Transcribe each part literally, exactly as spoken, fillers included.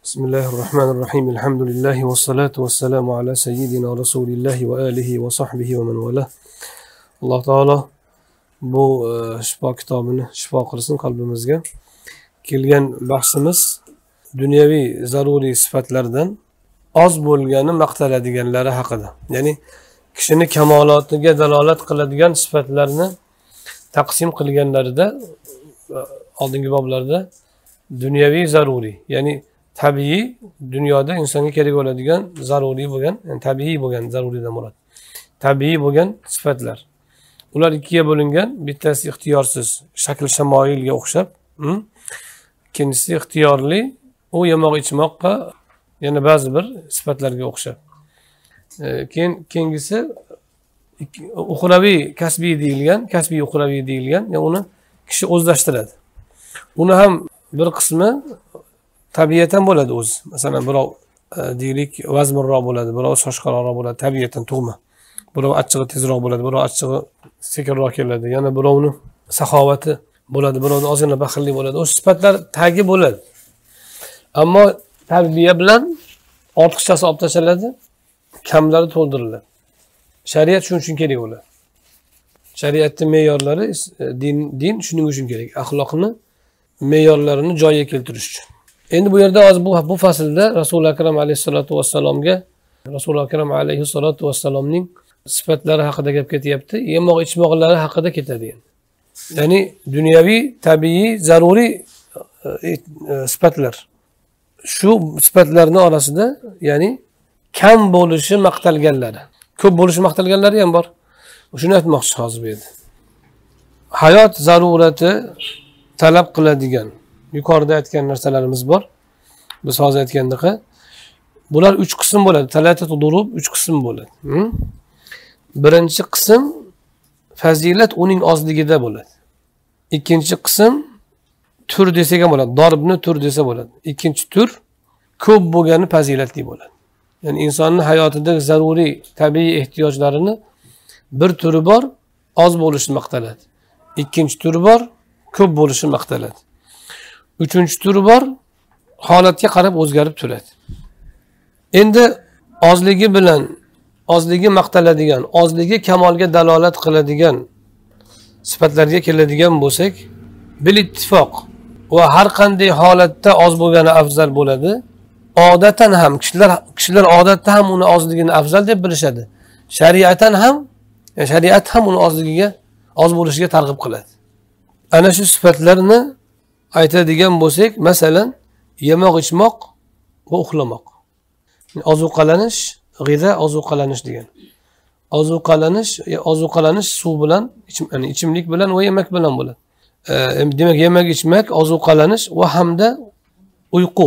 Bismillahirrahmanirrahim. Elhamdülillahi ve salatu ve selamu ala seyyidina Resulillahi ve alihi ve sahbihi ve men vela. Allah Teala bu e, şifa kitabını şifa kılsın kalbimizge. Kelgan bahsimiz dünyevi zaruri sıfatlardan az bo'lgani maqtaladiganlari haqida. Ya'ni kishini kamolotiga dalolat qiladigan sifatlarni taqsim qilganlarida oldingi boblarda dunyoviy zaruriy, ya'ni tabiiy dunyoda insonga kerak bo'ladigan zaruriy bo'lgan, yani tabiiy bo'lgan zaruriydan murod. Tabiiy bo'lgan sifatlar. Ular ikkiga bo'lingan, bittasi ixtiyorsiz, shakl shamoilga o'xshab, ikkinchisi ixtiyorli, u yemoq ichmoqqa yana ba'zi bir sifatlarga o'xshab. Keyin keyingisi uxraviy kasbiy deyilgan, kasbiy uxraviy deyilgan, ya'ni uni kishi o'zlashtiradi. Uni ham bir qismi tabiatan bo'ladi o'zi. Masalan, birov deylik vazminroq bo'ladi, birov shoshqaloqroq bo'ladi, tabiatan tug'ma. Birov achchig'i tezroq bo'ladi, birov achchig'i sekinroq keladi. Yana birovni saxovati bo'ladi, birovni ozgina baxilli bo'ladi. O sifatlar tagi bo'ladi. Ammo tarbiya bilan ortiqchasi olib tashaladi, kamlari to'ldiriladi. Shariat shuning uchun kerak bo'ladi. Shariatning me'yorlari din din shuning uchun kerak. Axloqni me'yorlarini joyiga keltirish uchun. Endi bu yerda hozir bu bu faslda Rasul akram alayhisolatu vassalomga Rasul akram alayhisolatu vassalomning sifatlari haqida gap ketyapti. Yemoq ichmoqlari haqida ketadi endi. Ya'ni dunyoviy, tabiiy, zaruriy sifatlar. Shu sifatlarning orasida, ya'ni kam bo'lishi maqtalganlari, ko'p bo'lishi maqtalganlari ham bor. Shuni aytmoqchi hozir bu yerda. Hayot zarurati talab qiladigan yuqorida aytgan narsalarimiz bor. Biz hozir aytgandek, bular uch qism bo'ladi. Talatatu durub uch qism bo'ladi. Birinchi qism fazilat uning ozligida bo'ladi. Ikkinchi qism tur desak ham bo'ladi. Doribni tur desa bo'ladi. Ikkinchi tur ko'p bo'lgani fazilatli bo'ladi. Ya'ni insonning hayotidagi zaruriy tabiiy ehtiyojlarini bir turi bor, oz bo'lishi maqtaladi. Ikkinchi turi bor, ko'p bo'lishi maqtaladi. Uchinchi turi bor, holatga qarab o'zgarib turadi. Endi ozligi bilan ozligi maqtaladigan, ozligi kamolga dalolat qiladigan sifatlarga keladigan bo'lsak, bil ittifoq va har qanday holatda oz bo'lgani afzal bo'ladi. Odatan ham kishilar kishilar odatda ham uni ozligini afzal deb bilishadi. Shariatan ham, yani shariat ham uni ozligiga, oz bo'lishiga targ'ib qiladi. Ana shu sifatlarni aytadigan bo'lsak, masalan, yemoq ichmoq va uxlamoq. Ozuqalanish, g'iza ozuqalanish degan. Ozuqalanish, ozuqalanish suv bilan, ya'ni ichimlik bilan va yemak bilan bo'ladi. E, demak, yemak ichmak, ozuqalanish va hamda uyqu.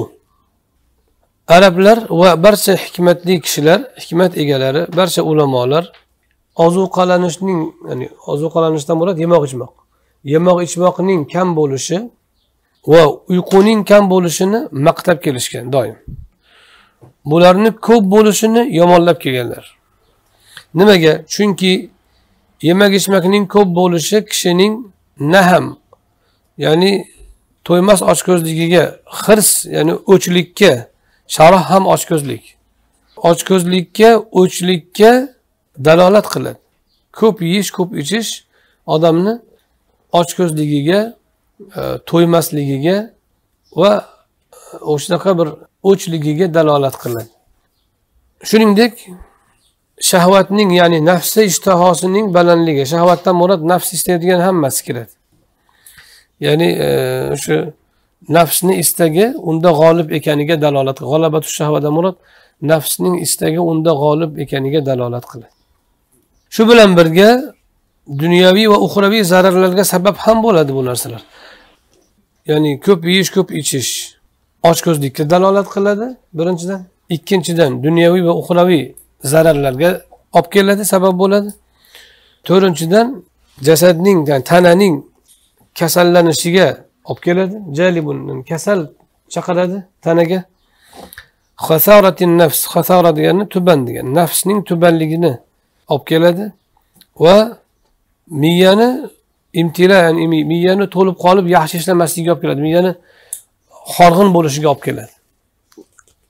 Arablar va barcha hikmatli kishilar, hikmat egalari, barcha ulamolar ozuqalanishning, ya'ni ozuqalanishdan murod yemoq ichmoq. Yemoq ichmoqning kam bo'lishi va uyquning kam bo'lishini maqtab kelishgan doim. Bularni ko'p bo'lishini yomonlab kelganlar. Nimaga? Chunki yemak ichmakning ko'p bo'lishi kishining nahm, ya'ni to'ymas ochko'zligiga, hirs, ya'ni o'chlikka, sharoh ham ochko'zlik. Ochko'zlikka, o'chlikka dalolat qiladi. Ko'p yeyish, ko'p ichish odamni ochko'zligiga, to'ymasligiga va o'shanaqa bir o'chligiga dalolat qiladi. Shuningdek, shahvatning, ya'ni nafsi ishtihosining balandligi, shahvatdan murod nafs istaydigan hammasi kiradi. Ya'ni o'sha nafsni istagi unda g'olib ekaniga dalolat qiladi. G'alabatu shahvadan murod nafsning istagi unda g'olib ekaniga dalolat qiladi. Shu bilan birga dunyoviy va uxraviy zararlarga sabab ham bo'ladi bu narsalar. Ya'ni ko'p yeyish, ko'p ichish ochko'zlikka dalolat qiladi, birinchidan. Ikkinchidan, dunyoviy va uxraviy zararlarga olib keladi, sabab bo'ladi. To'rtinchidan, jasadning, ya'ni tananing kasallanishiga olib keladi. Jalibun, kasal chaqiradi tanaga. Khasaratin nafs, khasara degani tuban degan. Nafsning tubanligini olib keladi va miyani imtila, ya'ni miyani to'lib qolib yaxshi ishlamasligiga olib keladi. Miyani horg'in bo'lishiga olib keladi.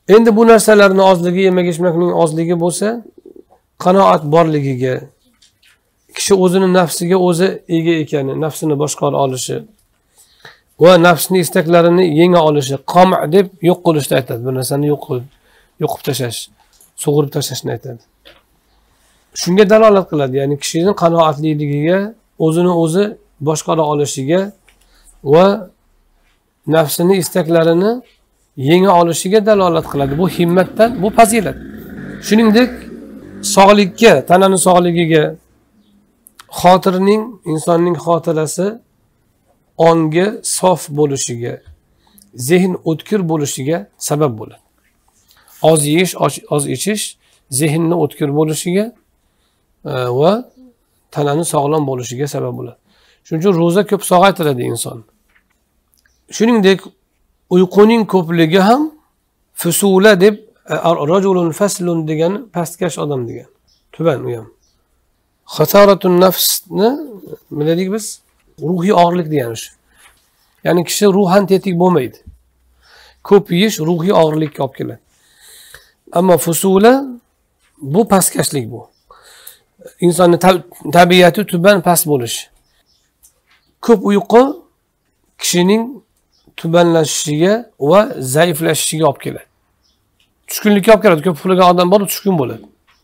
Endi bu narsalarning ozligi, yemak ichmakning ozligi bo'lsa, qanoat borligiga, kishi o'zining nafsiga o'zi ega ekani, nafsini boshqara olishi va nafsning istaklarini yenga olishi, qom deb yo'q qilishni aytadi. Bir narsani yo'q qilib, yo'qib tashlash, sug'urib tashlashni aytadi. Shunga dalolat qiladi, ya'ni kishining qanoatliligiga, o'zini o'zi boshqara olishiga va nafsini istaklarini yenga olishiga dalolat qiladi. Bu himmatdan, bu fazilat. Shuningdek, sog'likka, tananing sog'ligiga, xotirning, insonning xotirasi ongi sof bo'lishiga, zehn o'tkir bo'lishiga sabab bo'ladi. Oz yeyish, oz ichish zehnni o'tkir bo'lishiga va tananing sog'lom bo'lishiga sabab bo'ladi. Shuning uchun ro'za ko'p sog'aytiradi inson. Shuningdek, uyquning ko'pligi ham fusula deb, rajulun faslun degan pastkash odam degan. Tuban u ham. Xasaratun nafsni biladik biz, ruhiy og'irlik degani shu. Ya'ni kishi ruhan tetik bo'lmaydi. Ko'p yeyish ruhiy og'irlikka olib keladi. Ammo fusula bu pastkashlik bu. İnsanın tabiatı tuban past bo'lish. Ko'p uyqu kishining tubanlashishiga va zaiflashishiga olib keladi. Tushkunlikka olib keladi. Ko'p uxlagan odam bor, tushkun bo'ladi.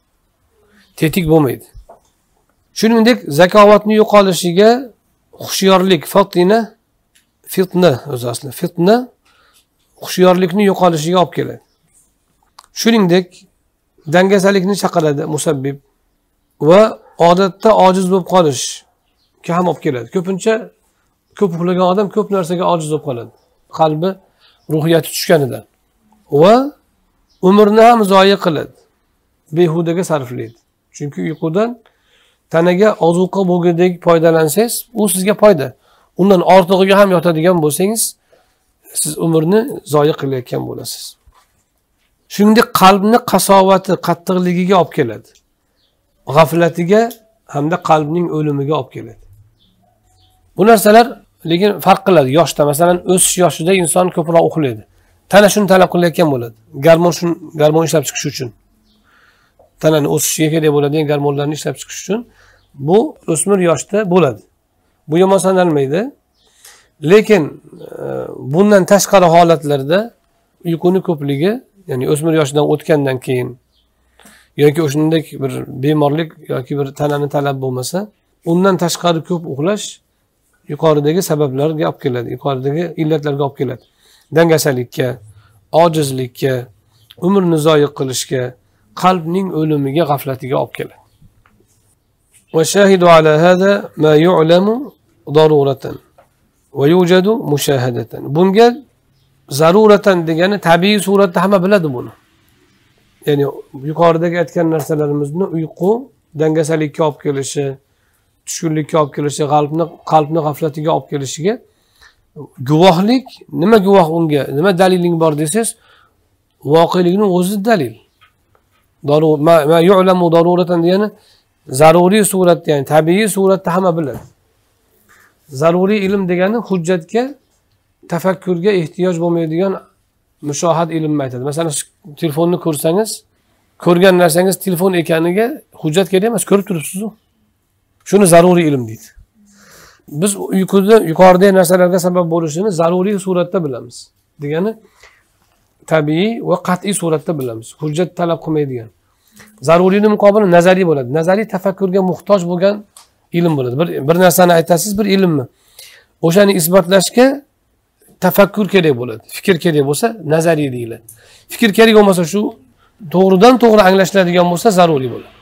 Tetik bo'lmaydi. Shuningdek, zakovatning yo'qolishiga, xushyorlik, fatina, fitna o'zi aslida, fitna xushyorlikning yo'qolishiga olib keladi. Shuningdek, dangasalikni chaqiradi musabbib va odatda ojiz bo'lib qolish ki ham olib keladi. Ko'pincha ko'p uxlagan odam ko'p narsaga ojiz bo'lib qoladi. Qalbi, ruhiyati tushganidan. Va umrni ham zoya qiladi. Behudaga sarflaydi. Chunki uyqudan tanaga ozuqa bo'lgandek foydalansangiz, u sizga foyda. Undan ortig'iga ham yotadigan bo'lsangiz, siz umrni zoya qilayotgan bo'lasiz. Shuningdek, qalbni qasovati, qattiqligiga olib keladi. G'aflatiga hamda qalbning o'limiga olib keladi. Bu narsalar lekin farq qiladi yoshda. Masalan, o'sish yoshida inson ko'proq uxlaydi. Tana shuni talab qilayotgan bo'ladi. Garmon shun, garmon ishlab chiqish uchun. Tanani o'sishiga kerak bo'ladigan garmonlarni ishlab chiqish uchun bu o'smir yoshda bo'ladi. Bu yomon sanalmaydi. Lekin bundan tashqari holatlarda uyquni ko'pligi, ya'ni o'smir yoshidan o'tgandan keyin yoki o'shunday bir bemorlik yoki bir tanani talab bo'lmasa, undan tashqari ko'p uxlash yuqoridagi sabablarga olib keladi, yuqoridagi illatlarga olib keladi. Dangasalikka, ojizlikka, umrni zoya qilishga, qalbning o'limiga, g'aflatiga olib keladi. Va shahidu ala hada ma yu'lamu daruratan va yujadu mushahadatan. Bunga zaruratan degani tabiiy suratda hamma biladi buni. Ya'ni yuqoridagi aytgan narsalarimizni uyqu dangasalikka olib kelishi, tushkunlikka olib kelishi, qalbni qalbni g'aflatiga olib kelishiga guvohlik, nima guvoh unga, nima daliling bor desangiz, voqelikning o'zi dalil. Darur ma yu'lamu daruratan degani zaruriy suratda, ya'ni tabiiy suratda hamma biladi. Zaruriy ilm degani hujjatga, tafakkurga ehtiyoj bo'lmaydigan mushohad ilmni aytadi. Masalan, telefonni ko'rsangiz, ko'rgan narsangiz telefon ekaniga hujjat kerak emas, ko'rib turibsiz-ku. Shuni zaruriy ilm deydi. Biz uyquda yuqoridagi narsalarga sabab bo'lishini zaruriy suratda bilamiz. Degani tabiiy va qat'iy suratda bilamiz. Hujjat talab qilmaydigan. Zaruriyning muqobili nazariy bo'ladi. Nazariy tafakkurga muhtoj bo'lgan ilm bo'ladi. Bir, bir narsani aytasiz, bir ilmmi. O'shani isbotlashga tafakkur kerak bo'ladi. Fikr kerak bo'lsa nazariy deyiladi. Fikr kerak bo'lmasa, shu to'g'ridan to'g'ri anglashiladigan bo'lsa zaruriy bo'ladi.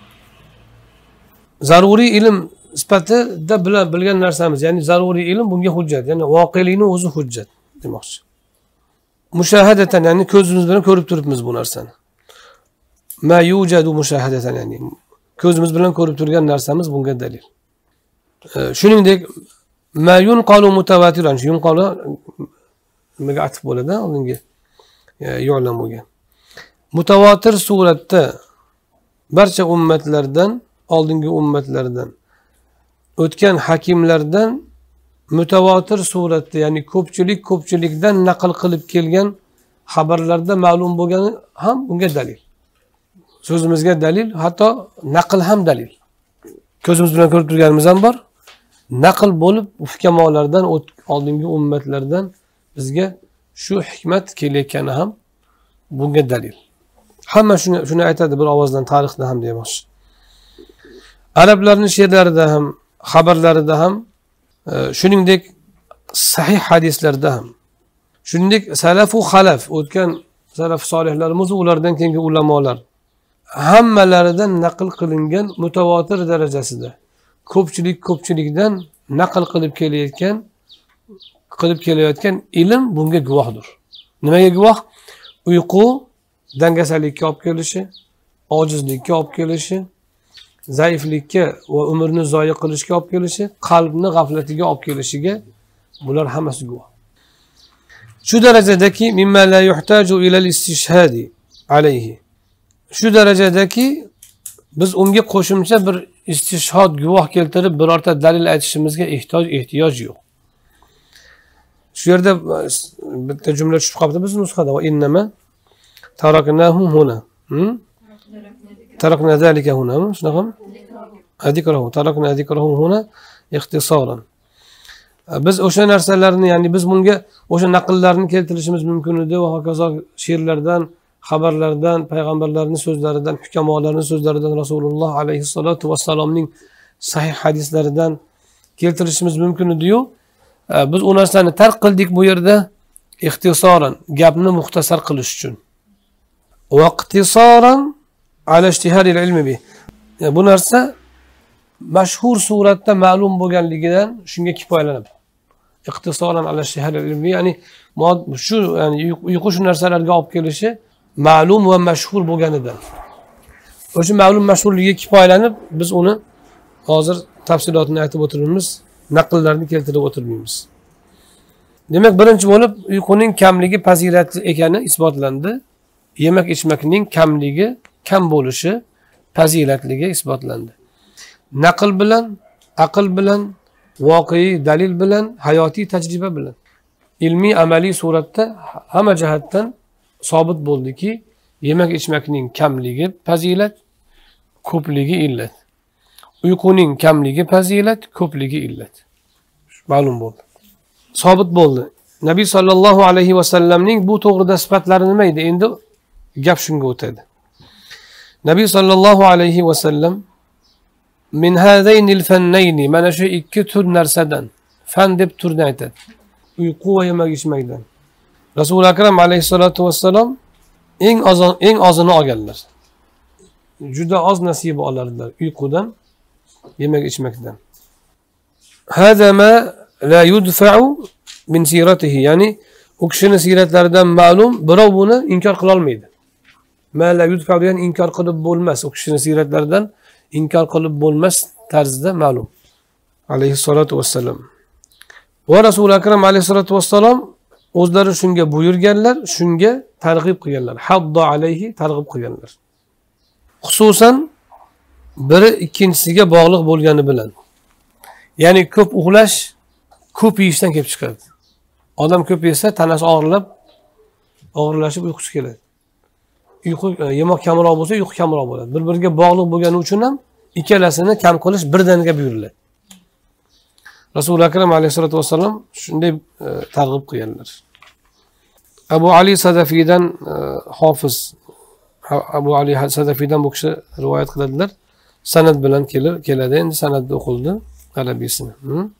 Zaruriy ilm sifatida bilan bilgan narsamiz, ya'ni zaruriy ilm bunga hujjat, ya'ni voqelikning o'zi hujjat demoqchi. Mushahadatan, ya'ni ko'zimiz bilan ko'rib turibmiz bu narsani. Ma yujadu mushahadatan, ya'ni ko'zimiz bilan ko'rib turgan narsamiz bunga dalil. Shuningdek, ma yunqalu mutawatiran, yunqalu nimaga atib bo'ladi, oldingi yu'lam bo'lgan. Mutawatir suratda barcha ummatlardan, oldingi ummatlardan, o'tgan hakimlardan mutavatir suratda, ya'ni ko'pchilik ko'pchilikdan naql qilib kelgan xabarlarda ma'lum bo'lgani ham bunga dalil. So'zimizga dalil, hatto naql ham dalil. Ko'zimiz bilan ko'rib turganimiz ham bor. Naql bo'lib hukamolardan, oldingi ummatlardan bizga shu hikmat kelayotgani ham bunga dalil. Hamma shuni shuni aytadi bir ovozdan, tarixda ham deymoqchi. Arablarning she'rlarida ham, xabarlarida ham, shuningdek sahih hadislarda ham, shuningdek salafu xalaf, o'tgan salaf solihlarimiz, ulardan keyingi ulamolar hammalaridan naql qilingan mutavotir darajasida ko'pchilik ko'pchilikdan naql qilib kelayotgan qilib kelayotgan ilm bunga guvohdir. Nimaga guvoh? Uyqu dangasalikka olib kelishi, ojizlikka olib kelishi, zaiflikka va umrni zoya qilishga olib kelishi, qalbni g'aflatiga olib kelishiga bular hammasi guvoh. Shu darajadaki mimma la yuhtaju ila al-istishhadi alayhi. Shu darajadaki biz unga qo'shimcha bir istishhod guvoh keltirib birorta dalil aytishimizga ehtiyoj ehtiyoj yo'q. Shu yerda bitta jumla tushib qolibdi biz nusxada, va innama taraknahu huna. Tarakna zalika huna. Shunaqami? Adikrahu, tarakna adikrahu huna ixtisoran. Biz o'sha narsalarni, ya'ni biz bunga o'sha naqllarni keltirishimiz mumkin edi va hokazo she'rlardan, xabarlardan, payg'ambarlarning so'zlaridan, hukamolarning so'zlaridan, Rasululloh alayhissalatu vassalomning sahih hadislaridan keltirishimiz mumkin edi-yu, biz u narsani tark qildik bu yerda ixtisoran, gapni muxtasar qilish uchun. Va iqtisoran ala ijtihadil ilmi bi. Bu narsa mashhur suratda ma'lum bo'lganligidan shunga kifoyalanadi. Iqtisoran ala ijtihadil ilmi, ya'ni shu, ya'ni uyqu shu narsalarga olib kelishi ma'lum va mashhur bo'lganidan. O'sha ma'lum mashhurligiga kifoyalanib biz uni hozir tafsilotini aytib o'tiramiz, naqllarni keltirib o'tirmaymiz. Demak, birinchi bo'lib uyquning kamligi fazilatli ekani isbotlandi. Yemak ichmakning kamligi, kam bo'lishi fazilatligi isbotlandi. Naql bilan, aql bilan, voqei dalil bilan, hayotiy tajriba bilan, ilmiy amaliy suratda hamma jihatdan sobit bo'ldiki, yemak ichmakning kamligi fazilat, ko'pligi illat. Uyquning kamligi fazilat, ko'pligi illat. Ma'lum bo'ldi. Sobit bo'ldi. Nabiy sallallohu alayhi va sallamning bu to'g'rida sifatlari nima edi? Endi gap shunga o'tadi. Nabiy sallallohu alayhi va sallam min hadaynil fannayni, mana shu ikki tur narsadan, fan deb turni aytadi. Uyqu va yemak ichmakdan. Rasul akram alayhissalatu vassalam eng ozon eng ozini olganlar. Juda oz nasiba olardilar uyqudan, yemak ichmakdan. Hada ma la yudfa'u min siratihi, ya'ni u kishining siratlaridan ma'lum, birov buni inkor qila olmaydi. Ma la yudfa'u degan inkor qilib bo'lmas, u kishining siratlaridan inkor qilib bo'lmas tarzda ma'lum. Alayhissalatu vassalam. Va Rasul akram alayhissalatu vassalam o'zlari shunga buyurganlar, shunga targ'ib qilganlar. Hadda alayhi, targ'ib qilganlar. Xususan biri ikkinchisiga bog'liq bo'lgani bilan. Ya'ni ko'p uxlash ko'p yeyishdan kelib chiqadi. Odam ko'p yesa tanasi og'irlab, og'irlashib uyqusi keladi. Uyqu yemoq kamroq bo'lsa, uyqu kamroq bo'ladi. Bir-biriga bog'liq bo'lgani uchun ham ikkalasini kam qilish birdaniga buyuriladi. Rasul akram alayhissalatu vassalam shunday targ'ib qilganlar. Abu Ali Sadafiydan hofiz Abu Ali Sadafiydan bu kishi rivoyat qiladilar. Sanad bilan keladi. Endi sanadda o'qildi arabisini.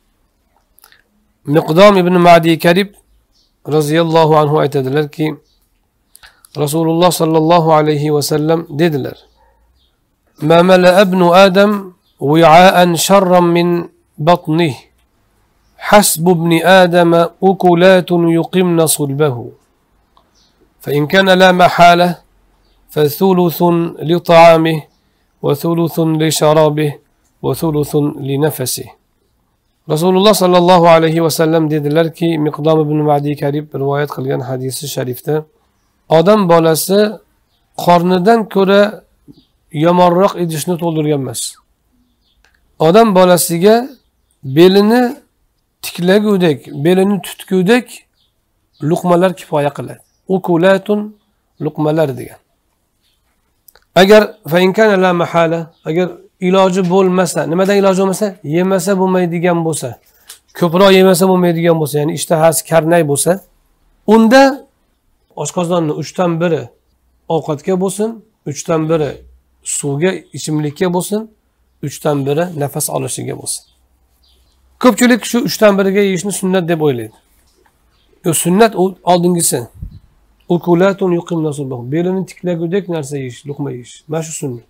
Miqdom ibn Ma'di Karib roziyallohu anhu aytadilarki, Rasululloh sallallohu alayhi va sallam dedilar: "Ma mala'a ibnu Adam wi'a'an sharran min batnihi. Hasbu ibni Adam ukulatun yuqimna sulbahu. Fa in kana la mahala fa thuluthun li ta'amihi wa thuluthun li sharabihi wa thuluthun li nafasihi." Rasululloh sallallohu alayhi va sallam dedilarki, Miqdom ibn Ma'di Karib rivoyat qilgan hadisi sharifda, odam bolasi qornidan ko'ra yomonroq idishni to'ldirgan emas. Odam bolasiga belini tiklagudek, belini tutgudek luqmalar kifoya qiladi. ukulatun luqmalar degan. Agar fa in kana la mahala, agar iloji bo'lmasa, nimadan iloji bo'lmasa, yemasa bo'lmaydigan bo'lsa, ko'proq yemasa bo'lmaydigan bo'lsa, ya'ni ishtahasi karnay bo'lsa, unda oshqozonning uchdan biri ovqatga bo'lsin, uchdan biri suvga, ichimlikka bo'lsin, uchdan biri nafas olishiga bo'lsin. Ko'pchilik shu uchdan biriga yeyishni sunnat deb o'ylaydi. Yo, sunnat oldingisi. Ukulatun yuqimna sulbahum. Belini tiklagudek narsa yeyish, luqma yeyish. Mana shu sunnat.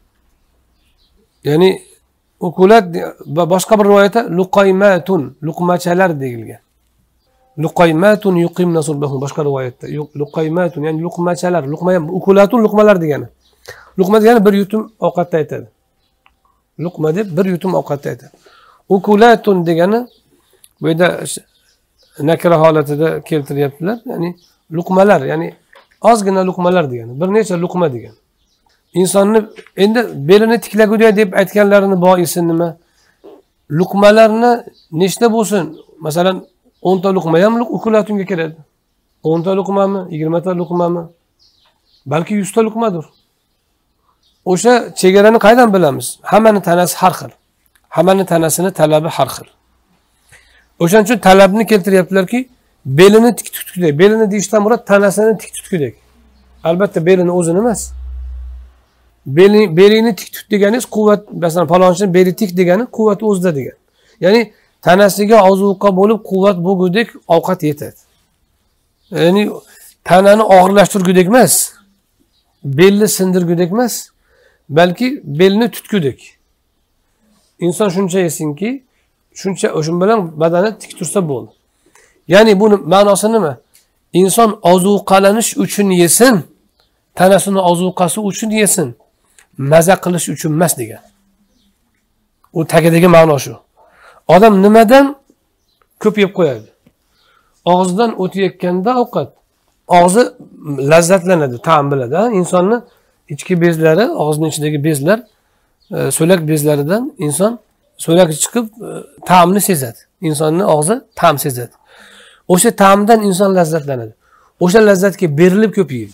Ya'ni ukulat boshqa bir rivoyatda luqaymatun, luqmachalar deyilgan. Luqaymatun yuqimna sulbahum boshqa rivoyatda. Luqaymatun ya'ni luqmachalar, luqma ukulatun luqmalar degani. Luqma degani bir yutum ovqatni aytadi. Luqma deb bir yutum ovqatni aytadi. Ukulatun degani bu yerda nakira holatida keltiryaptilar. Ya'ni luqmalar, ya'ni ozgina luqmalar degani, bir necha luqma degani. Insonni endi belini tiklagudek deb aytganlarini boisi nima? Luqmalarni nechta bo'lsin? Masalan, o'n ta luqma ham ukulatunga kiradi. o'n ta luqmami, yigirma ta luqmami? Balki yuz ta luqmadir. O'sha chegarani qaydan bilamiz? Hammaning tanasi har xil. Hammaning tanasini talabi har xil. O'shaning uchun talabni keltiryaptilarki, belini tik tutgudek. Belini deyishdan murod tanasini tik tutgudek. Albatta belini o'zini emas. Belini belini tik tut deganingiz quvvat, masalan, palonchining beli tik degani quvvat o'zida degan. Ya'ni tanasiga ozuqa bo'lib quvvat bo'lgudek ovqat yetadi. Ya'ni tanani og'irlashtirgudek emas, belni sindirgudek emas, balki belni tutgudek. Inson shuncha yesinki, shuncha o'shin bilan badani tik tursa bo'ldi. Ya'ni buni ma'nosi nima? Inson ozuqalanish uchun yesin, tanasini ozuqasi uchun yesin, maza qilish uchun emas degan. U tagidagi ma'no shu. Odam nimadan ko'p yeb qo'yadi? Og'zidan o'tayotganda ovqat, og'zi lazzatlanadi, ta'm biladi. Insonni ichki bezlari, og'zining ichidagi bezlar, so'lak bezlaridan inson so'lak chiqib ta'mni sezadi. Insonning og'zi ta'm sezadi. O'sha ta'mdan inson lazzatlanadi. O'sha lazzatga berilib ko'p yeydi.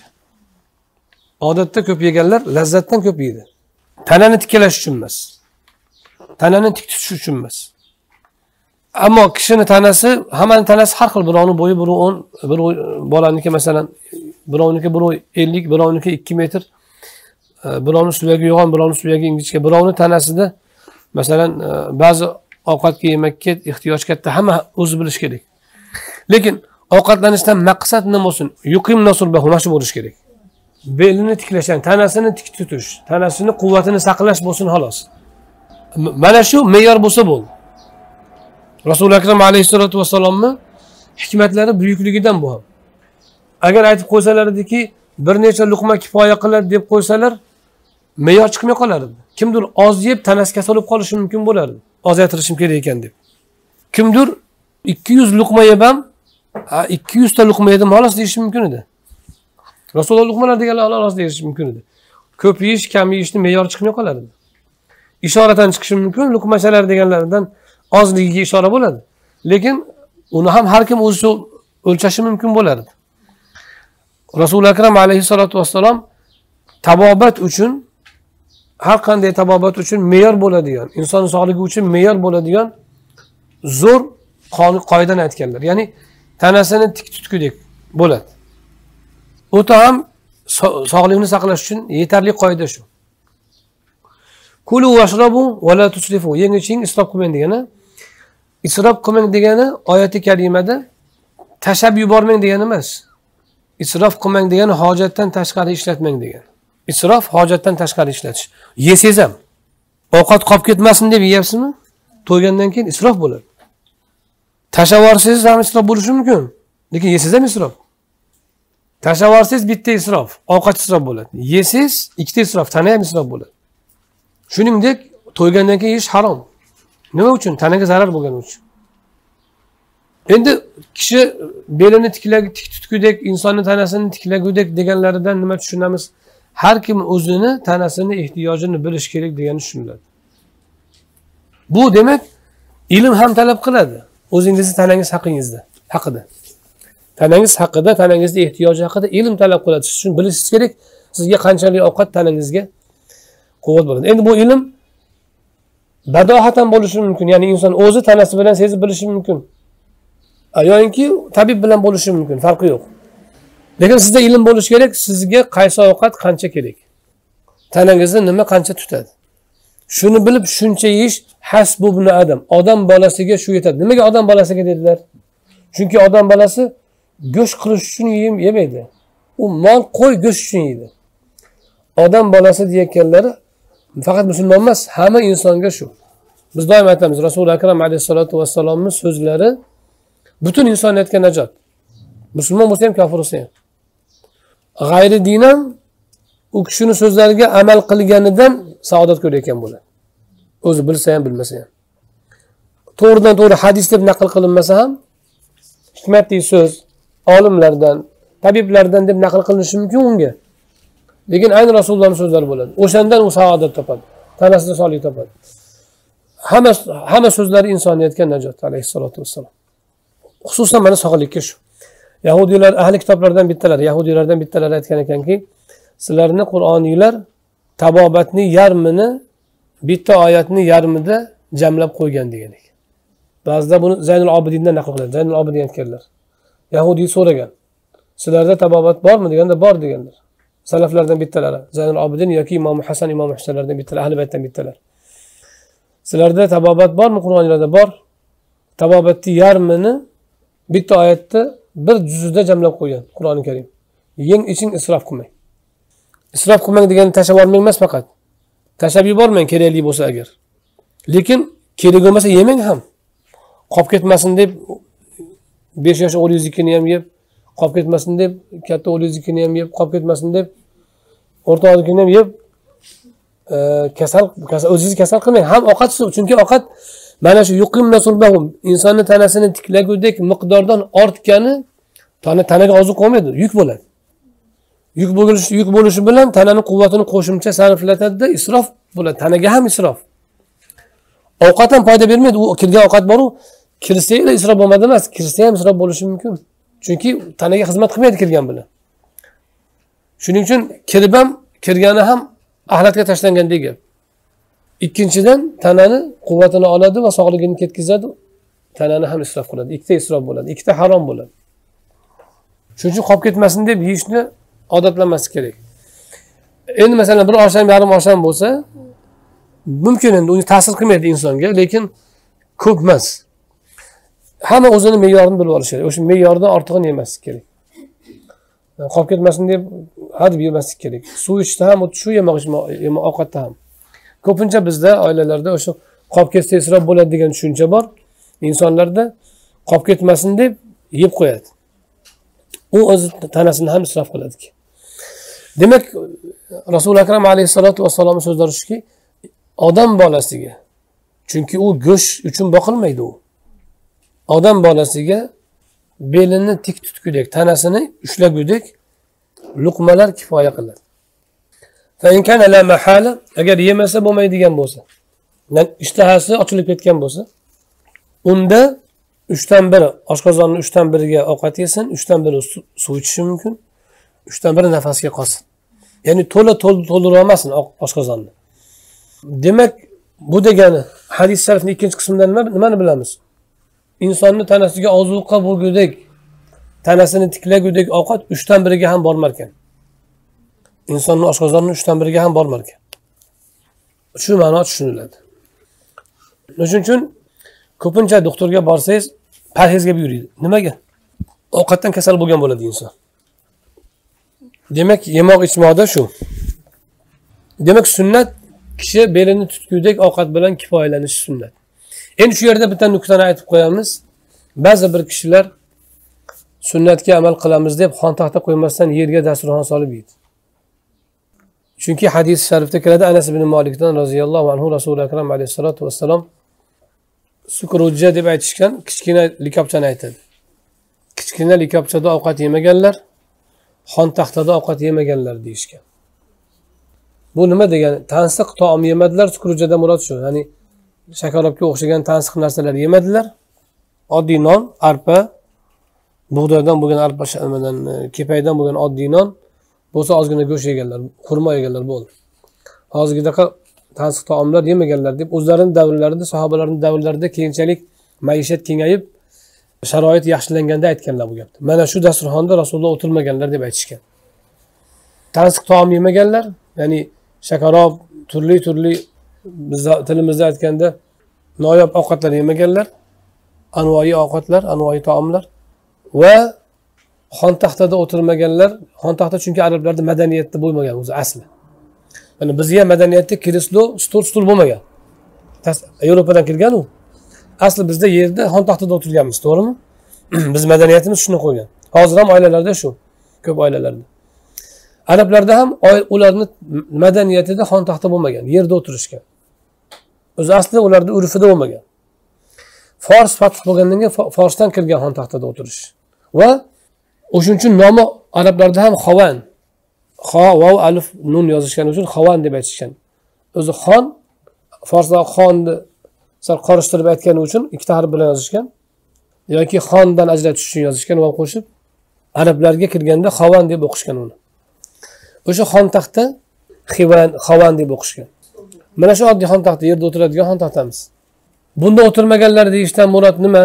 Odatda ko'p yeganlar lazzatdan ko'p yeydi. Tanani tiklash uchun emas. Tanani tik tutish uchun emas. Ammo kishini tanasi, hammaning tanasi har xil. Birovning bo'yi bir o'n, bir bolaniki masalan, birovniki bir ellik, birovniki ikki metr. Birovning suyagi yo'g'on, birovning suyagi ingichka. Birovning tanasida masalan ba'zi ovqatga yemakka ehtiyoj katta, hamma o'zi bilish kerak. Lekin ovqatlanishdan maqsad nima bo'lsin? Yuqim nasulbahu mashi bo'lish kerak. Belini tiklash, tanasini tik tutish, tanasini quvvatini saqlash bo'lsin xolos. Mana shu me'yor bo'lsa bo'ldi. Rasul akram alayhisolatu vasallamning hikmatlari buyukligidan bu ham. Agar aytib qo'ysalar ediki, bir necha luqma kifoya qiladi deb qo'ysalar, me'yor chiqmay qolardi. Kimdir oz yeb tanasi kasal bo'lib qolishi mumkin bo'lardi. Ozaytirishim kerak ekan deb. Kimdir ikki yuz luqma yeb ham, ikki yuz ta luqma yedim xolos deyish mumkin edi. Rasululloh luqmalar deganlar xolos deyish mumkin edi. Ko'p yeyish, kam yeyishni me'yor chiqmay qolardi. Ishoratan chiqishi mumkin, luqmachalar deganlardan ozligiga ishora bo'ladi. Lekin uni ham har kim o'zicha o'lchashi mumkin bo'lardi. Rasul akram alayhisolatu vassalom tabobat uchun, har qanday tabobat uchun me'yor bo'ladigan, inson sog'ligi uchun me'yor bo'ladigan zo'r qonun qoidani aytganlar. Ya'ni tanasini tik tutgudek bo'ladi. O'ta ham sog'liqni saqlash uchun yetarli qoida shu. Kulu washrabu va la tusrifu. Yeng iching, isrof qilmang degani. Isrof qilmang degani oyati karimada tashab yubormang degani emas. Isrof qilmang degani hojatdan tashqari ishlatmang degani. Isrof hojatdan tashqari ishlatish. Yesangiz ham ovqat qolib ketmasin deb yeyapsizmi? To'ygandan keyin isrof bo'ladi. Tashlab yuborsangiz ham isrof bo'lishi mumkin. Lekin yesangiz ham isrof. Tashlab yuborsangiz bitta isrof, ovqat isrof bo'ladi. Yesangiz ikkita isrof, tana ham isrof bo'ladi. Shuningdek, to'ygandan keyin yeyish harom. Nima uchun? Tanaga zarar bo'lgani uchun. Endi kishi belini tiklag tik tutgudek, insonning tanasini tiklagudek deganlaridan nima tushunamiz? Har kim o'zini tanasini ehtiyojini bilish kerak degani tushuniladi. Bu demak ilm ham talab qiladi. O'zingizni tanangiz haqingizda, haqida. Tanangiz haqida, tanangizning ehtiyoji haqida ilm talab qiladi. Siz shuni bilishingiz kerak. Sizga qanchalik ovqat tanangizga quvvat bo'ladi. Endi bu ilm badohatan bo'lishi mumkin. Ya'ni inson o'zi tanasi bilan sezib bilishi mumkin. Yo'inki tabib bilan bo'lishi mumkin. Farqi yo'q. Lekin sizda ilm bo'lishi kerak. Sizga qaysi ovqat qancha kerak? Tanangizni nima qancha tutadi? Shuni bilib shuncha yeyish hasbu ibn adam. Odam bolasiga shu yetadi. Nimaga odam bolasiga dedilar? Chunki odam bolasi go'sht qilish uchun yemaydi. U mol, qo'y go'sht uchun yeydi. Odam bolasi deyotganlari faqat musulmon emas, hamma insonga shu. Biz doim aytamiz, Rasul akram alayhisolatu vassalomning so'zlari butun insoniyatga najot. Musulmon bo'lsa ham, kofir bo'lsa ham. G'ayri din ham u kishining so'zlariga amal qilganidan saodat ko'rayotgan bo'ladi. O'zi bilsa ham, bilmasa ham. To'g'ridan to'g'ri hadis deb naql qilinmasa ham, hikmatli so'z olimlardan, tabiblardan deb naql qilinishi mumkin unga. Lekin ayni Rasulullohning so'zlari bo'ladi. O'shandan u saodat topadi, tanasida sog'lik topadi. Hamma hamma so'zlari insoniyatga najot alayhisolatu vassalom. Xususan mana sog'likka shu. Yahudiylar ahli kitoblardan bittalar, Yahudiylardan bittalar aytgan ekanki, sizlarni Qur'oniylar tabobatning yarmini bitta oyatning yarmida jamlab qo'ygan degan ekan. Ba'zida buni Zaynul Obidindan naql qiladi. Zaynul Obidin aytganlar. Yahudiy so'ragan. Sizlarda tabobat bormi deganda bor deganlar. Salaflardan bittalari, Zaynul Obidin yoki Imom Hasan, Imom Husaynlardan bittalar, ahli baytdan bittalar. Sizlarda tabobat bormi? Qur'onlarda bor. Tabobatning yarmini bitta oyatda bir juzida jamlab qo'ygan Qur'oni Karim. Yeng iching, isrof qilmang. Isrof qilmang degani tashlab yubormang emas faqat. Tashlab yubormang kerakli bo'lsa agar. Lekin kerak bo'lmasa yemang ham. Qolib ketmasin deb besh yosh o'g'lingiznikini ham yeb, qolib ketmasin deb katta o'g'lingiznikini ham yeb, qolib ketmasin deb o'rtog'nikini ham yeb, kasal kasal o'zingizni kasal qilmang. Ham ovqat suv, chunki ovqat mana shu yuqimna sulbahum, insonni tanasini tiklagudek miqdordan ortgani tana tanaga ozuq olmaydi, yuk bo'ladi. Yuk bo'lishi yuk bo'lishi bilan tananing quvvatini qo'shimcha sarflatadi-da, isrof bo'ladi. Tanaga ham isrof. Ovqat ham foyda bermaydi. U kirgan ovqat bor-u, kirsa-da isrof bo'lmadi emas, kirsa ham isrof bo'lishi mumkin. Chunki tanaga xizmat qilmaydi kirgan bilan. Shuning uchun kirib ham, kirgani ham axlatga tashlangandek gap. Ikkinchidan tanani quvvatini oladi va sog'ligini ketkazadi. Tanani ham isrof qiladi. Ikkita isrof bo'ladi, ikkita harom bo'ladi. Shuning uchun qolib ketmasin deb yeyishni odatlanmaslik kerak. Endi masalan bir osham, yarim osham bo'lsa, mumkin endi uni ta'sir qilmaydi insonga, lekin ko'p emas. Hamma o'zini me'yorini bilib olishi kerak. O'sha me'yordan ortig'ini yemaslik kerak. Qolib ketmasin deb hadib yemaslik kerak. Suv ichishda ham, shu yemoq yemoq ovqatda ham. Ko'pincha bizda oilalarda o'sha qolib ketsa isrof bo'ladi degan tushuncha bor. İnsonlarda qolib ketmasin deb yeb qo'yadi. U o'zi tanasini ham isrof qiladi. Demak, Rasul akram alayhisolatu vassalom so'zlari shuki, odam bolasiga, chunki u go'sht uchun boqilmaydi u. Odam bolasiga belini tik tutgudek, tanasini ushlagudek luqmalar kifoya qiladi. Fa in kana la mahala, agar yemasa bo'lmaydigan bo'lsa, ishtahasi ochilib ketgan bo'lsa, unda uchdan biri, oshqozonning uchdan biriga ovqat yesin, uchdan biri suv ichishi mumkin, uchdan biri nafasga qolsin. Ya'ni to'la to'ldirib olmasin oshqozonni. Demak, bu degani hadis sharifning ikkinchi qismidan nima nimani bilamiz? İnsonning tanasiga ozuqa bo'lgudek, tanasini tiklagudek ovqat uchdan biriga ham bormar ekan. İnsonning oshqozonining uchdan biriga ham bormar ekan. Shu ma'no tushuniladi. Shuning uchun ko'pincha doktorga borsangiz, parhezga buyuradi. Nimaga? Ovqatdan kasal bo'lgan bo'ladi inson. Demak, yemoq ichmoqda shu. Demak, sunnat kishi belini tutgudek ovqat bilan kifoyalanishi sunnat. Endi shu yerda bitta nuqtani aytib qo'yamiz. Ba'zi bir kishilar sunnatga amal qilamiz deb xontaxta qo'ymasdan yerga dasturxon solib yeydi. Chunki hadis sharifda keladi, Anas ibn Malikdan roziyallohu anhu Rasul akram alayhisolatu vassalom sukrujja deb aytishgan, kichkina likopchani aytadi. Kichkina likopchada ovqat yemaganlar, xontaxtada ovqat yemaganlar deyishgan. Bu nima degani? Tansiq taom yemadilar, sukrujjada murod shu. Ya'ni shakarobga o'xshagan tansiq narsalar yemadilar. Oddiy non, arpa, bug'doydan bo'lgan arpadan, kepaydan bo'lgan oddiy non bo'lsa ozgina go'sht yeganlar, xurmo yeganlar bo'ldi. Hozirgidaqa tansiq taomlar yemaganlar deb o'zlarining davrlarida, sahobalarning davrlarida keyinchalik maishat kengayib, sharoit yaxshilanganda aytganlar bu gapni. Mana shu dasturxonda Rasululloh o'tirmaganlar deb aytishgan. Tansiq taom yemaganlar, ya'ni shakarob, turli-turli biz tilimizda aytganda noyob ovqatlar yemaganlar, anvoyi ovqatlar, anvoyi taomlar va xontaxtada o'tirmaganlar. Xontaxta chunki arablarda madaniyatda bo'lmagan o'zi asli. Mana bizga madaniyatda kreslo, stol, stul bo'lmagan. Yevropadan kelgan u. Asli bizda yerda xontaxtada o'tirganmiz, to'g'rimi? Biz madaniyatimiz shuni qo'ygan. Hozir ham oilalarda shu, ko'p oilalarda. Arablarda ham ularning madaniyatida xontaxta bo'lmagan, yerda o'tirishgan. O'zi asli ularda urfida bo'lmagan. Fors fath bo'lgandan keyin Forsdan kirgan xontaxtada o'tirish. Va o'shuning uchun nomi arablarda ham xovan. Xo, vav, alif, nun yozishgani uchun xovan deb aytishgan. O'zi xon, forsda xonni sal qorishtirib aytgani uchun ikkita harf bilan yozishgan yoki xondan ajratish uchun yozishgan va qo'shib arablarga kirganda xovan deb o'qishgan uni. O'sha xontaxta xivan, xovan deb o'qishgan. Mana shu oddiy xontaxta, yerda o'tiradigan xontaxtamiz. Bunda o'tirmaganlar deyishdan murod nima?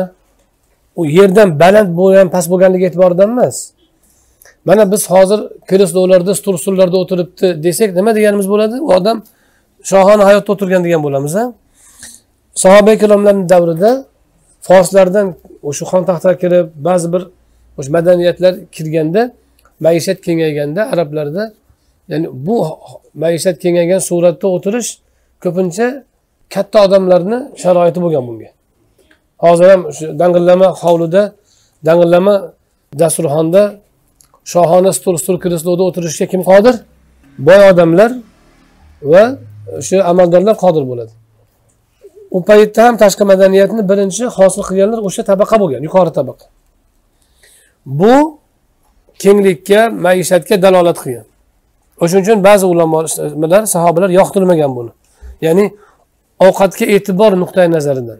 U yerdan baland bo'lgan, past bo'lganligi e'tiboridan emas. Mana biz hozir kreslolarda, stullarda o'tiribdi desak, nima deganimiz bo'ladi? U odam shohona hayotda o'tirgan degan bo'lamiz, ha? Sahoba ikromlarning davrida forslardan o'sha xontaxtaga kirib, ba'zi bir o'sha madaniyatlar kirganda, maishat kengayganda arablarda, ya'ni bu maishat kengaygan suratda o'tirish ko'pincha katta odamlarni sharoiti bo'lgan bunga. Hozir ham shu dang'illama hovlida, dang'illama dasturxonda, shohona stul, stul kresloda o'tirishga kim qodir? Boy odamlar va o'sha amaldorlar qodir bo'ladi. U paytda ham tashqi madaniyatni birinchi hosil qilganlar o'sha tabaqa bo'lgan, yuqori tabaqa. Bu kenglikka, maishatga dalolat qilgan. O'shuning uchun ba'zi ulamolar, sahobalar yoqtirmagan buni. Ya'ni ovqatga e'tibor nuqtai nazaridan,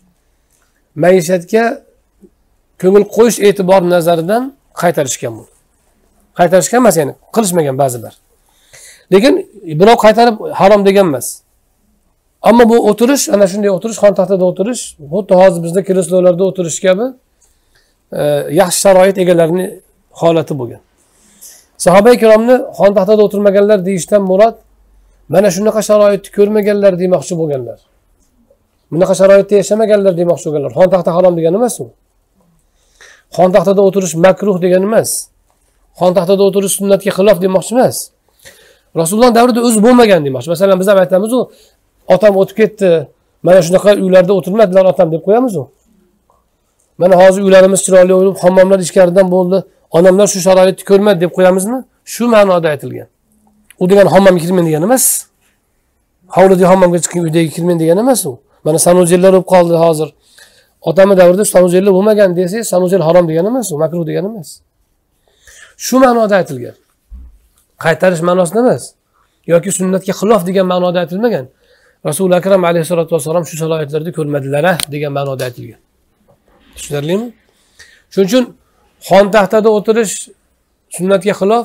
maishatga ko'ngil qo'yish e'tibor nazaridan qaytarishgan buni. Qaytarishgan emas, ya'ni qilishmagan ba'zilar. Lekin birov qaytarib harom degan emas. Ammo bu o'tirish, ana shunday o'tirish, xontaxtada o'tirish, xuddi hozir bizda kreslolarda o'tirish kabi e, yaxshi sharoit egalarining holati bo'lgan. Sahoba ikromni xontaxtada o'tirmaganlar deyishdan murod mana shunaqa sharoitni ko'rmaganlar demoqchi bo'lganlar. Bunaqa sharoitda yashamaganlar demoqchi bo'lganlar. Xontaxta harom degani emas u. Xontaxtada o'tirish makruh degani emas. Xontaxtada o'tirish sunnatga xilof demoqchi emas. Rasululloh davrida o'zi bo'lmagan demoqchi. Masalan, biz ham aytamiz u, otam o'tib ketdi, mana shunaqa uylarda o'tirmadilar otam deb qo'yamiz u. Mana hozir uylarimiz chiroyli bo'lib, hammomlar ichkaridan bo'ldi, onamlar shu sharoitni ko'rmadi deb qo'yamizmi? Shu ma'noda aytilgan. U degan hammomga kirmen degani emas. Hovlida hammomga chiqib uydagi kirmen degani emas u. Mana sanujellar bo'lib qoldi hozir. Otamning davrida sanujellar bo'lmagan desangiz, sanujel harom degani emas u, makruh degani emas. Shu ma'noda aytilgan. Qaytarish ma'nosida emas. Yoki sunnatga xilof degan ma'noda aytilmagan. Rasul akram alayhisolatu vassalam shu sharoitlarda ko'rmadilar degan ma'noda aytilgan. Tushunarlimi? Shuning uchun xontaxtada o'tirish sunnatga xilof,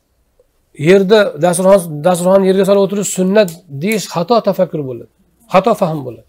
yerda dasturxon dasturxon yerga solib o'tirish sunnat deyish xato tafakkur bo'ladi. Xato fahm bo'ladi.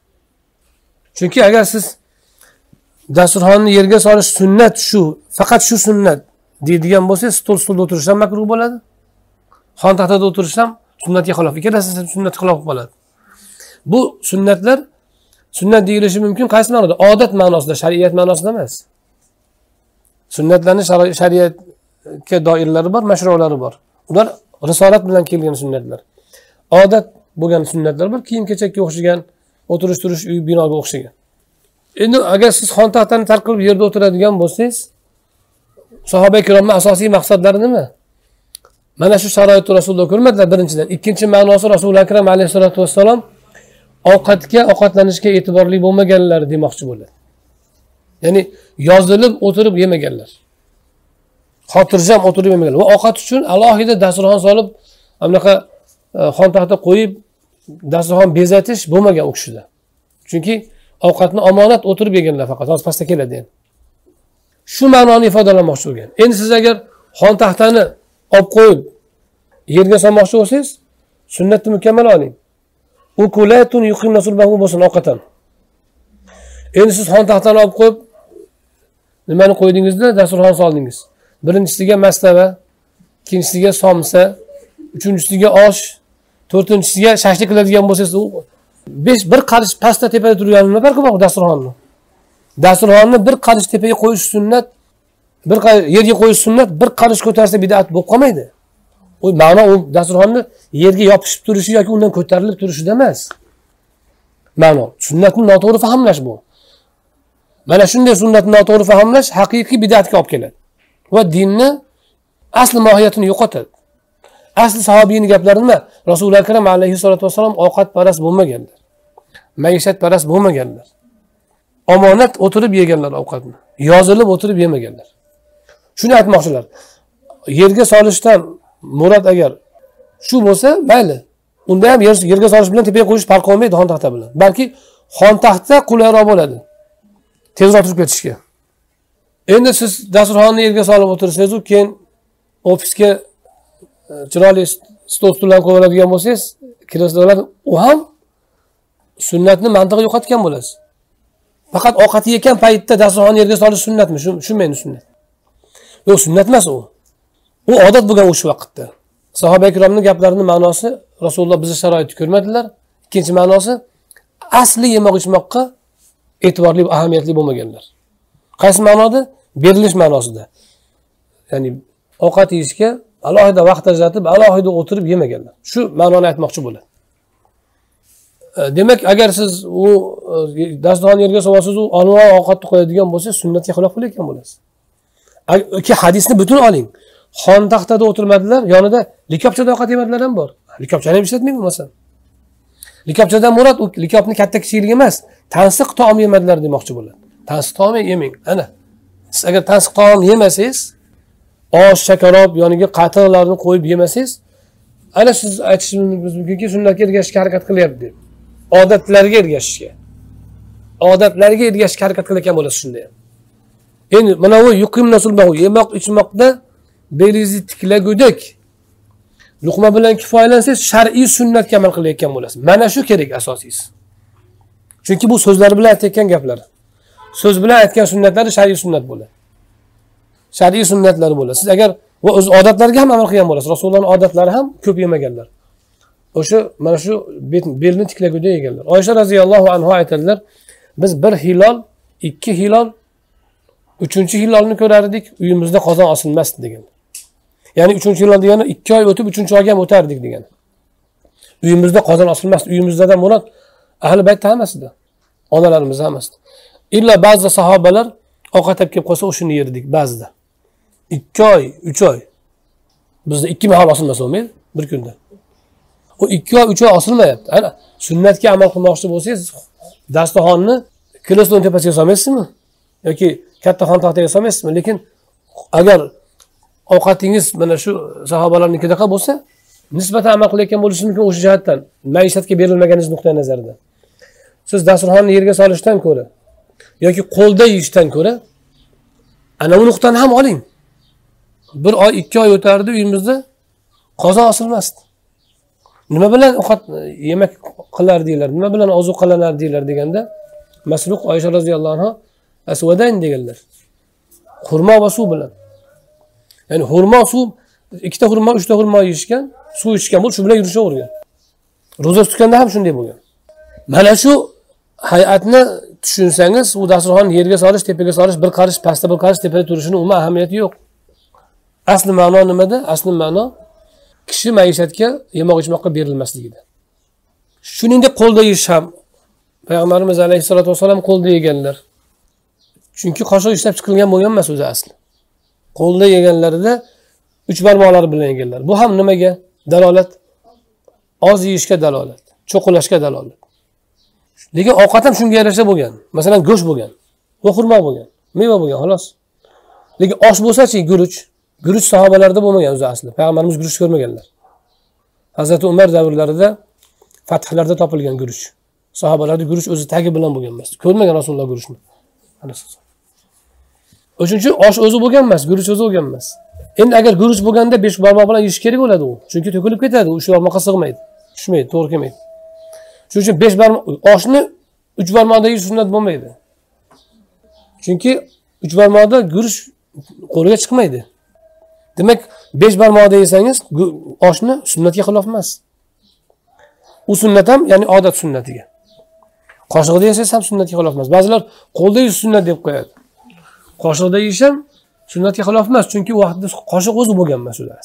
Chunki agar siz dasturxonni yerga solish sunnat shu, faqat shu sunnat deydigan bo'lsangiz, stol stolda o'tirish ham makruh bo'ladi. Xontaxtada o'tirish ham sunnatga xilof. Ikkalasi sunnatga xilof bo'ladi. Bu sunnatlar sunnat deyilishi mumkin qaysi ma'noda? Odat ma'nosida, shariat ma'nosida emas. Sunnatlarning shariatga doirlari bor, mashru'lari bor. Ular risolat bilan kelgan sunnatlar. Odat bo'lgan sunnatlar bor, kiyim-kechakka o'xshagan, o'tirish turish uy binoga o'xshagan. Endi agar siz xontaxtani tark qilib yerda o'tiradigan bo'lsangiz, sahoba ikromning asosiy maqsadlari nima? Mana shu sharoitni Rasululloh ko'rmadilar birinchidan. Ikkinchi ma'nosi Rasul akram alayhisolatu vassalam ovqatga, ovqatlanishga e'tiborli bo'lmaganlar demoqchi bo'ladi. Ya'ni yozilib o'tirib yemaganlar. Xotirjam o'tirib yemaganlar. Va ovqat uchun alohida dasturxon solib, bunaqa xontaxta qo'yib dasturxon bezatish bo'lmagan u kishida. Chunki ovqatni omonat o'tirib yeganlar faqat. Hozir pastda keladi endi. shu ma'noni ifodalanmoqchi bo'lgan. Endi siz agar xon taxtani olib qo'yib yerga solmoqchi bo'lsangiz, sunnatni mukammal oling. Ukulatun yuqimna sulbahu bo'lsin ovqatan. Endi siz xon taxtani olib qo'yib nimani qo'ydingizda, dasturxon soldingiz. Birinchisiga mastava, ikkinchisiga somsa, uchinchisiga osh, to'rtinchisiga shashlik qiladigan bo'lsangiz, u besh bir qarish pastda tepada turgani nima farqi bor dasturxonni? Dasturxonni bir qarish tepaga qo'yish sunnat, bir yerga qo'yish sunnat, bir qarish ko'tarsa bid'at bo'lib qolmaydi. U ma'no u dasturxonni yerga yopishib turishi yoki undan ko'tarilib turishida emas. Ma'no sunnatni noto'g'ri fahmlash bu. Mana shunday sunnatni noto'g'ri fahmlash haqiqiy bid'atga olib keladi va dinni asli mohiyatini yo'qotadi. Asli sahobiyning gaplari nima? Rasululloh akram alayhisolatu vasallam ovqatparast bo'lmaganlar. Maishatparast bo'lmaganlar. Omonat o'tirib yeganlar ovqatni. Yozilib o'tirib yemaganlar. Shuni aytmoqchilar. Yerga solishdan murod agar shu bo'lsa, mayli. Unda ham yerga solish bilan tepaga qo'yish farq qilmaydi xon taxta bilan. Balki xon taxta qulayroq bo'ladi. Tezroq turib ketishga. Endi siz dasturxonni yerga solib o'tirsangiz, u keyin ofisga chiroyli stol stullarni qo'yib oladigan bo'lsangiz, kreslolar u ham sunnatni mantig'i yo'qotgan bo'lasiz. Faqat ovqat yegan paytda dasturxonni yerga solish sunnatmi? Shu shu meni sunnat. Yo'q, sunnat emas u. U odat bo'lgan o'sha vaqtda. Sahoba ikromning gaplarining ma'nosi Rasululloh bizni sharoitni ko'rmadilar. Ikkinchi ma'nosi asli yemoq ichmoqqa e'tiborli, ahamiyatli bo'lmaganlar. Qaysi ma'noda? Berilish ma'nosida. Ya'ni ovqat yeyishga alohida vaqt ajratib, alohida o'tirib yemaganlar. Shu ma'noni aytmoqchi bo'ladi. Demak, agar siz u dasturxon yerga solasiz, u olma ovqatni qo'yadigan bo'lsa, sunnatga xilof qilayotgan bo'lasiz. Ki hadisni butun oling. Xon taxtada o'tirmadilar, yonida likopchada ovqat yemadilar ham bor. Likopchani ham ishlatmaymi masalan? Likopchadan murod u likopni katta kichiklik emas, tansiq taom yemadilar demoqchi bo'ladi. Tansiq taom yemang. Ana. Siz agar tansiq taom yemasangiz, osh, shakarob, yoniga qatiqlarni qo'yib yemasangiz, ana siz aytishingiz mumkinki, sunnatga ergashishga harakat qilyapti deb. Odatlarga ergashishga. Odatlarga ergashishga harakat qilayotgan bo'lasiz shunda ham. Endi mana bu yuqimna sulbahu, yemoq ichmoqda belizni tiklagudek luqma bilan kifoyalansangiz, shar'iy sunnatga amal qilayotgan bo'lasiz. Mana shu kerak asosiysi. Chunki bu so'zlar bilan aytayotgan gaplar. So'z bilan aytgan sunnatlari shar'iy sunnat bo'ladi. Shar'iy sunnatlari bo'ladi. Siz agar va o'z odatlarga ham amal qilgan bo'lasiz. Rasulullohning odatlari ham ko'p yemaganlar. O'sha mana shu belni tiklagudek yeganlar. Oysha radhiyallohu anha aytadilar, biz bir hilol, ikki hilol, uchinchi hilolni ko'rardik, uyimizda qozon osilmasdi degan. Ya'ni uchinchi hilol degani ikki oy o'tib uchinchi oyga ham o'tardik degan. Uyimizda qozon osilmasdi. Uyimizdan murod ahli bayt hamasida, onalarimiz hamasida. Illa ba'zi sahobalar ovqat olib kelib qolsa, o'shini yerdik ba'zida. ikki oy, uch oy. Bizda ikki mahal osilmasa bo'lmaydi bir kunda. O ikki oy, uch oy osilmayapti. Ana sunnatga amal qilmoqchi bo'lsangiz, dasturxonni kilosning tepasiga solmaysizmi? Yoki katta xon taxtaga solmaysizmi? Lekin agar ovqatingiz mana shu sahobalarnikidaqa bo'lsa, nisbatan amal qilayotgan bo'lishingiz mumkin o'sha jihatdan, maishatga berilmaganiz nuqtai nazaridan. Siz dasturxonni yerga solishdan ko'ra yoki qo'lda yeyishdan ko'ra ana bu nuqtani ham oling. Bir oy, ikki oy o'tardi uyimizda qozon osilmasdi. Nima bilan ovqat yemak qilardinglar, nima bilan ozuqalanardinglar deganda, Masruq Oysha roziyallohu anha asvadayn deganlar. Xurmo va suv bilan. Ya'ni xurmo, suv, ikkita xurmo, uchta xurmo yeyishgan, suv ichgan bo'lib, shu bilan yurishavergan. Ro'za tutganda ham shunday bo'lgan. Mana shu hay'atni tushunsangiz, u dasturxonni yerga solish, tepaga solish, bir qarish pastda, bir qarish tepada turishini umuman ahamiyati yo'q. Asli ma'no nimada? Asli ma'no kishi maishatga, yemoq ichmoqqa berilmasligida. Shuningdek qo'lda yeyish ham Payg'ambarimiz alayhisolatu vasallam qo'lda yeganlar. Chunki qoshiq ishlab chiqilgan bo'lgan emas o'zi asli. Qo'lda yeganlarida uch barmoqlari bilan yeganlar. Bu ham nimaga dalolat? Oz yeyishga dalolat, cho'qilashga dalolat. Lekin ovqat ham shunga yarasha bo'lgan. Masalan, go'sht bo'lgan, va xurmo bo'lgan, meva bo'lgan, xolos. Lekin osh bo'lsa-chi, guruch, guruch sahobalarda bo'lmagan o'zi asli. Payg'ambarimiz guruch ko'rmaganlar. Hazrat Umar davrlarida fathlarda topilgan guruch. Sahobalarda guruch o'zi tagi bilan bo'lgan emas. Ko'rmagan Rasululloh guruchni. O'shuning uchun osh o'zi bo'lgan emas, guruch o'zi bo'lgan emas. Endi agar guruch bo'lganda besh barmoq bilan yeyish kerak bo'ladi u. Chunki to'kilib ketadi, uch barmoqqa sig'maydi. Tushmaydi, to'g'ri kelmaydi. Shuning uchun besh barmoq oshni uch barmoqda yeyish sunnat bo'lmaydi. Chunki uch barmoqda guruch qo'lga chiqmaydi. Demak, besh barmoqda yesangiz oshni sunnatga xilof emas. U sunnat ham, ya'ni odat sunnatiga. Qoshiqda yesangiz ham sunnatga xilof emas. Ba'zilar qo'lda yeyish sunnat deb qo'yadi. Qoshiqda yeyish ham sunnatga xilof emas, chunki u vaqtda qoshiq o'zi bo'lgan emas ular.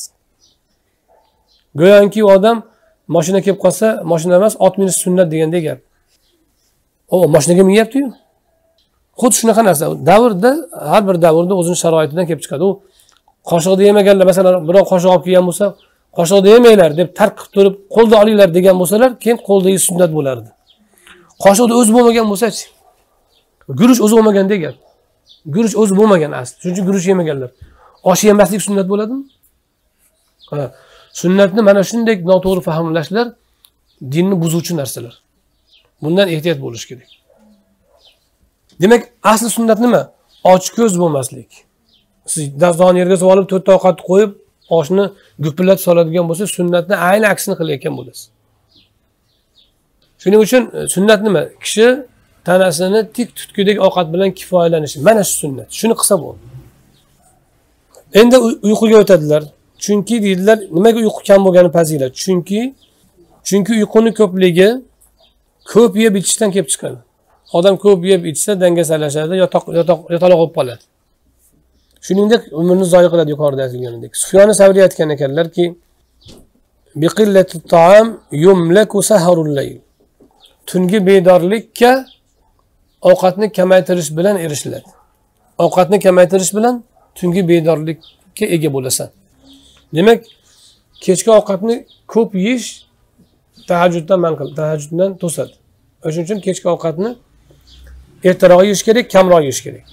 Go'yoki u odam mashina kelib qolsa, mashina emas, ot minish sunnat degandek gap. O, mashinaga minyapti-yu. Xuddi shunaqa narsa. Davrda, har bir davrda o'zining sharoitidan kelib chiqadi. U qoshiqda yemaganlar, masalan, birov qoshiq olib kelgan bo'lsa, qoshiqda yemanglar deb tark qilib turib, qo'lda olinglar degan bo'lsalar, keyin qo'lda yeyish sunnat bo'lardi. Qoshiqda o'zi bo'lmagan bo'lsa-chi? Guruch o'zi bo'lmagandek gap. Guruch o'zi bo'lmagan asli. Shuning uchun guruch yemaganlar. Osh yemaslik sunnat bo'ladimi? Ha. Sunnatni mana shunday noto'g'ri fahmlashlar dinni buzuvchi narsalar. Bundan ehtiyot bo'lish kerak. Demak, asli sunnat nima? Ochko'z bo'lmaslik. Siz dazon yerga solib to'rtta ovqat qo'yib, oshni gupillatib soladigan bo'lsa, sunnatni ayni aksini qilayotgan bo'lasiz. Shuning uchun sunnat nima? Kishi tanasini tik tutkudek ovqat bilan kifoyalanishi. Mana shu sunnat. Shuni qilsa bo'ldi. Endi uyquga o'tadilar. Chunki deydilar, nimaga uyqu kam bo'lgani fazilat? Chunki chunki uyquni ko'pligi ko'p yeb ichishdan kelib chiqadi. Odam ko'p yeb ichsa dangasalashadi, yotoq yotoq yotaloq bo'lib qoladi. Shuningdek, umrni zoya qiladi yuqorida aytilganidek. Sufyon Savriy aytgan ekanlarki, biqillati ta'am yumlaku saharul layl. Tungi bedorlikka ovqatni kamaytirish bilan erishiladi. Ovqatni kamaytirish bilan tungi bedorlikka ega bo'lasan. Demak, kechki ovqatni ko'p yeyish tahajjuddan man qiladi, tahajjuddan to'sadi. O'shuning uchun kechki ovqatni ertaroq yeyish kerak, kamroq yeyish kerak.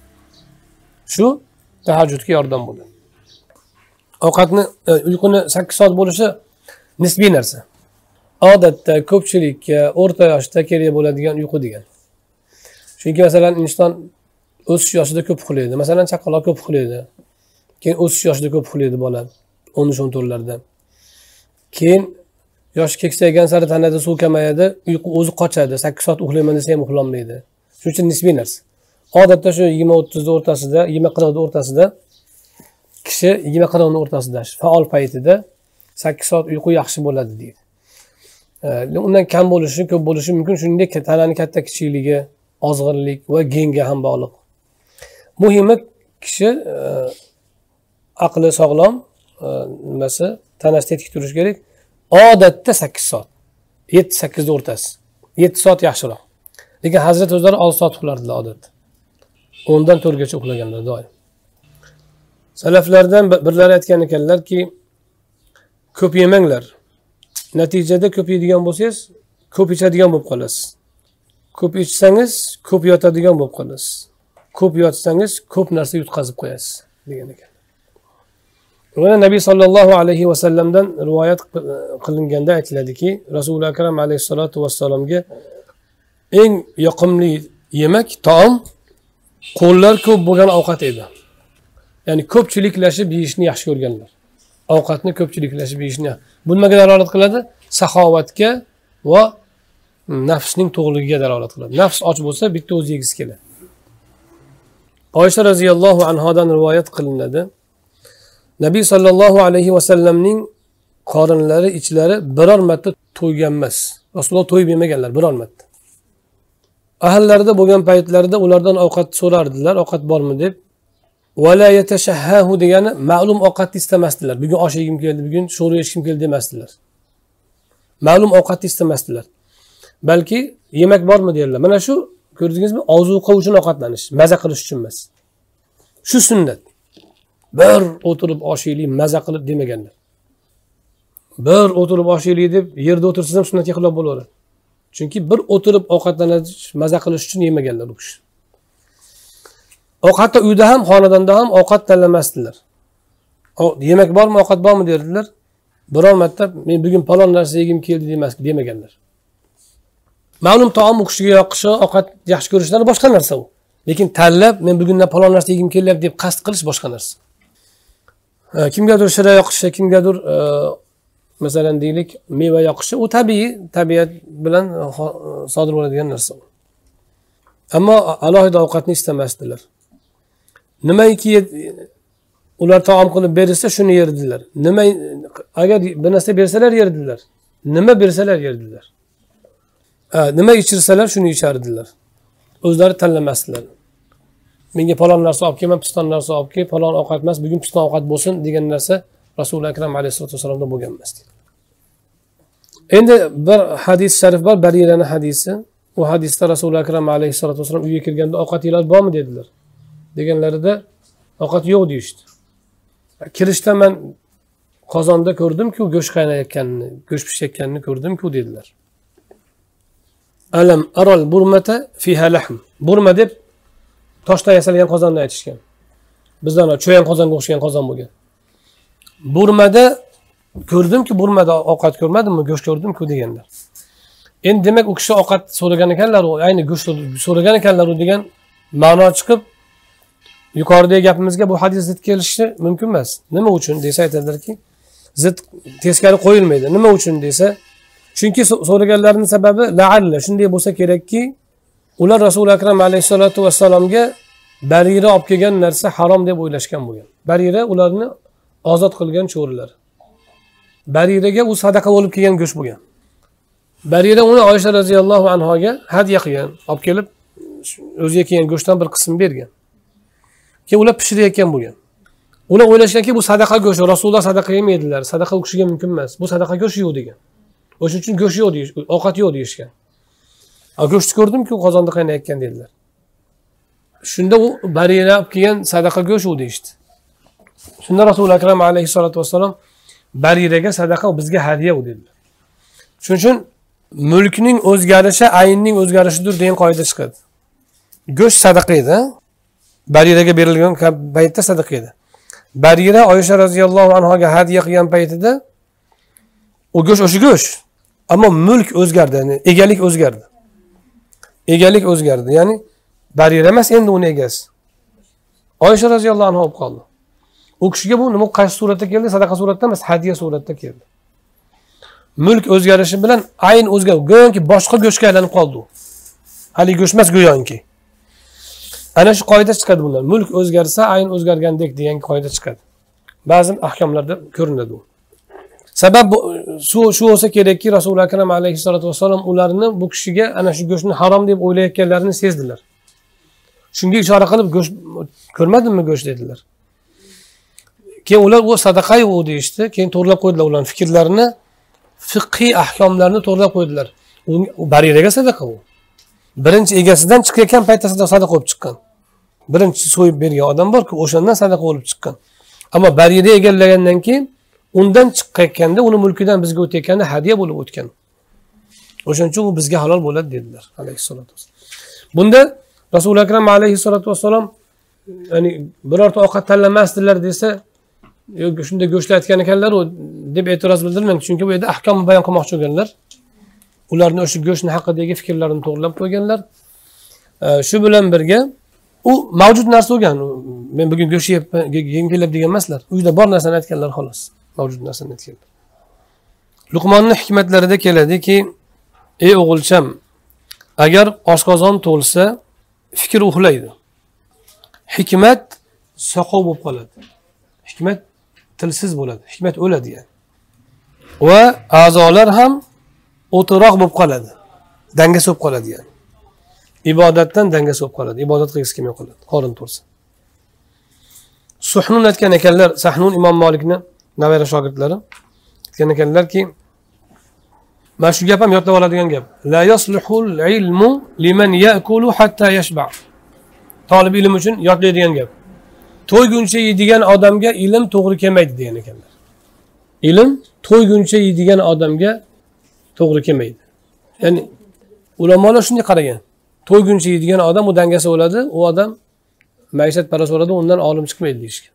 Shu tahajjudga yordam bo'ladi. Ovqatni uyquni sakkiz soat bo'lishi nisbiy narsa. Odatda ko'pchilikka o'rta yoshda kerak bo'ladigan uyqu degan. Chunki masalan inson o'sish yoshida ko'p uxlaydi. Masalan chaqaloq ko'p uxlaydi. Keyin o'sish yoshida ko'p uxlaydi bola o'n uch o'n to'rtlarda. Keyin yosh keksaygan sari tanada suv kamayadi, uyqu o'zi qochadi. sakkiz soat uxlayman desa ham uxlolmaydi. Shuning uchun nisbiy narsa. Odatda shu yigirma o'ttiz o'rtasida, yigirma qirq o'rtasida kishi yigirma qirq o'rtasida faol paytida sakkiz soat uyqu yaxshi bo'ladi deydi. Undan kam bo'lishi, ko'p bo'lishi mumkin. Shuningdek, tananing katta kichikligi, ozg'inlik va genga ham bog'liq. Muhimi kishi aqli sog'lom, nimasi, tanasi tetik turishi kerak. Odatda sakkiz soat. yetti sakkiz o'rtasi. yetti soat yaxshiroq. Lekin Hazrat o'zlari olti soat uxlardilar odatda. o'ndan to'rtgacha uxlaganlar doim. Salaflardan birlari aytgan ekanlarki, ko'p yemanglar. Natijada ko'p yeydigan bo'lsangiz, ko'p ichadigan bo'lib qolasiz. Ko'p ichsangiz, ko'p yotadigan bo'lib qolasiz. Ko'p yotsangiz, ko'p narsa yutqazib qo'yasiz degan ekan. Buni Nabiy sallallohu alayhi va sallamdan rivoyat qilinganda aytiladiki, Rasululloh akram alayhisolatu vassalomga eng yoqimli yemak taom qo'llar ko'p bo'lgan ovqat edi. Ya'ni ko'pchiliklashib yeyishni yaxshi ko'rganlar. Ovqatni ko'pchiliklashib yeyishni. Bu nimaga dalolat qiladi? Saxovatga va nafsning to'g'riligiga dalolat qiladi. Nafs och bo'lsa, bitta o'zi yegisi keladi. Oysha radhiyallohu anhodan rivoyat qilinadi. Nabiy sallallohu alayhi va sallamning qorinlari, ichlari biror marta to'ygan emas. Rasululloh to'yib yemaganlar biror marta. Ahllarida bo'lgan paytlarida ulardan ovqat so'rardilar, ovqat bormi deb. Wala yatashahhahu degani ma'lum ovqatni istamasdilar. Bugun osh yegim keldi, bugun sho'rva yeyishim keldi demasdilar. Ma'lum ovqatni istamasdilar. Balki yemak bormi derlar. Mana shu ko'rdingizmi? Ozuqa uchun ovqatlanish, maza qilish uchun emas. Shu sunnat. Bir o'tirib osh yeylik, maza qilib demaganlar. Bir o'tirib osh yeylik deb yerda o'tirsangiz ham sunnatga xilof bo'laveradi. Chunki bir o'tirib ovqatlanish, maza qilish uchun yemaganlar u kishi. Ovqatda uyda ham, xonadonda ham ovqat tanlamasdilar. Yemak bormi, ovqat bormi derdilar. Biror marta men bugun palon narsa yegim keldi demas, demaganlar. Ma'lum taom u kishiga yoqishi, ovqat yaxshi ko'rishlari boshqa narsa u. Lekin tanlab men bugundan falon narsa yegim kelyapti deb qasd qilish boshqa narsa. Kimgadir shira yoqishi, kimgadir masalan deylik meva yoqishi, u tabiiy, tabiat bilan sodir bo'ladigan narsa. Ammo alohida ovqatni istamasdilar. Nimaiki ular taom qilib berilsa shuni yerdilar. Nima agar bir narsa bersalar yerdilar. Nima bersalar yerdilar. Nima ichirsalar shuni ichardilar. O'zlari tanlamasdilar. Menga falon narsa olib kelma, piston narsa olib kel, falon ovqat emas, bugun piston ovqat bo'lsin degan narsa Rasul akram alayhissalatu vasallamda bo'lgan emas. Endi bir hadis sharif bor, Barirani hadisi. U hadisda Rasul akram alayhissalatu vasallam uyga kirganda ovqatinglar bormi dedilar. Deganlarida ovqat yo'q deyishdi. Kirishda men qozonda ko'rdim-ku, go'sht qaynayotganini, go'sht pishayotganini ko'rdim-ku dedilar. Alam aral burmata fiha lahm. Burma deb toshdan yasalgan qozonni aytishgan. Bizdan cho'yan qozonga o'xshagan qozon bo'lgan. Burmada ko'rdim-ku, burmada ovqat ko'rmadimmi, go'sht ko'rdim-ku deganlar. Endi demak u kishi ovqat so'ragan ekanlar, ayni go'sht so'ragan ekanlar degan ma'no chiqib yuqoridagi gapimizga bu hadis zid kelishi mumkin emas. Nima uchun desa aytadilarki, zid teskari qo'yilmaydi. Nima uchun desa, chunki so'raganlarining sababi la'alla shunday bo'lsa kerakki, ular Rasul akram alayhissalatu vassalamga Barira olib kelgan narsa harom deb o'ylashgan bo'lgan. Barira ularni ozod qilgan cho'rilar. Bariraga u sadaqa bo'lib kelgan go'sht bo'lgan. Barira uni Oysha radhiyallohu anhoga hadya qilgan, olib kelib o'ziga kelgan go'shtdan bir qism bergan. Keyin ular pishirayotgan bo'lgan. Ular o'ylashganki bu sadaqa go'sht, Rasululloh sadaqa yemaydilar, sadaqa o'qishiga mumkin emas. Bu sadaqa go'sht yo'q degan. O'sha uchun go'sht yo'q deyish, ovqat yo'q deyishgan. A go'shtni ko'rdim-ku, qozonda qaynayotgan dedilar. Shunda u Barira olib kelgan sadaqa go'sht u deyishdi. Shunda Rasul akram alayhissalatu vassalam Bariraga sadaqa bizga hadya u dedilar. Shuning uchun mulkning o'zgarishi aynning o'zgarishidir degan qoida chiqadi. Go'sht sadaqa edi, Bariraga berilgan paytda sadaqa edi. Barira Oysha radhiyallohu anhoga hadya qilgan paytida u go'sht o'sha go'sht, ammo mulk o'zgardi, ya'ni egalik o'zgardi. Egalik o'zgardi, ya'ni Barira emas endi uni egasi. Oysha radhiyallohu anha bo'lib qoldi. U kishiga bu nima qaysi suratda keldi? Sadaqa suratda emas, hadya suratda keldi. Mulk o'zgarishi bilan ayn o'zgardi. Go'yoki boshqa go'shtga aylanib qoldi u. Hali go'sht emas go'yoki. Ana shu qoida chiqadi bundan. Mulk o'zgarsa ayn o'zgargandek degan qoida chiqadi. Ba'zi ahkomlarda ko'rinadi u. Sabab shu shu bo'lsa kerakki, Rasululloh akram alayhissalatu vassalam ularni bu kishiga ana shu go'shtni harom deb o'ylayotganlarini sezdilar. Shunga ishora qilib go'sht ko'rmadimmi go'sht dedilar. Keyin ular u sadaqa yo'q deyishdi. Keyin to'g'rilab qo'ydilar ularning fikrlarini, fiqhiy ahkomlarni to'g'rilab qo'ydilar. U Bariraga sadaqa u. Birinchi egasidan chiqayotgan paytda sadaqa bo'lib chiqqan. Birinchi so'yib bergan odam bor-ku, o'shandan sadaqa bo'lib chiqqan. Ammo Barira egallagandan keyin undan chiqqanda, uni mulkidan bizga o'tayotganda hadya bo'lib o'tgan. O'shaning uchun u bizga halol bo'ladi dedilar alayhissalatu vassalam. Bunda Rasul akram alayhissalatu vassalam ya'ni birorta ovqat tanlamasdilar desa, yo'q shunda go'shtlar aytgan ekanlar u deb e'tiroz bildirmang, chunki bu yerda ahkom bayon qilmoqchi bo'lganlar. Ularning o'sha go'shtni haqidagi fikrlarini to'g'rilab qo'yganlar. Shu bilan birga u mavjud narsa bo'lgan. Men bugun go'sht yeyim kelib degan emaslar. Uyda bor narsani aytganlar xolos. Mavjud narsani aytganlar. Luqmonning hikmatlarida keladiki, ey o'g'ilcham, agar oshqozon to'lsa, fikr uxlaydi. Hikmat soqov bo'lib qoladi. Hikmat tilsiz bo'ladi. Hikmat o'ladi yani. Va a'zolar ham o'tiroq bo'lib qoladi. Danga so'p qoladi yani. Ibodatdan danga so'p qoladi. Ibodat qilgisi kelmay qoladi. Qorin to'lsa. Suhnun aytgan ekanlar, Sahnun Imom Malikni navara shogirdlari aytgan ekanlarki, mana shu gap ham yodlab oladigan gap. La yasluhul ilmu liman ya'kulu hatta yashba. Talib ilm uchun yodlaydigan gap. To'yguncha yeydigan odamga ilm to'g'ri kelmaydi degan ekanlar. Ilm to'yguncha yeydigan odamga to'g'ri kelmaydi. Ya'ni ulamolar shunday qaragan. To'yguncha yeydigan odam u dangasi o'ladi, u odam maishat parast bo'ladi, undan olim chiqmaydi deyishgan.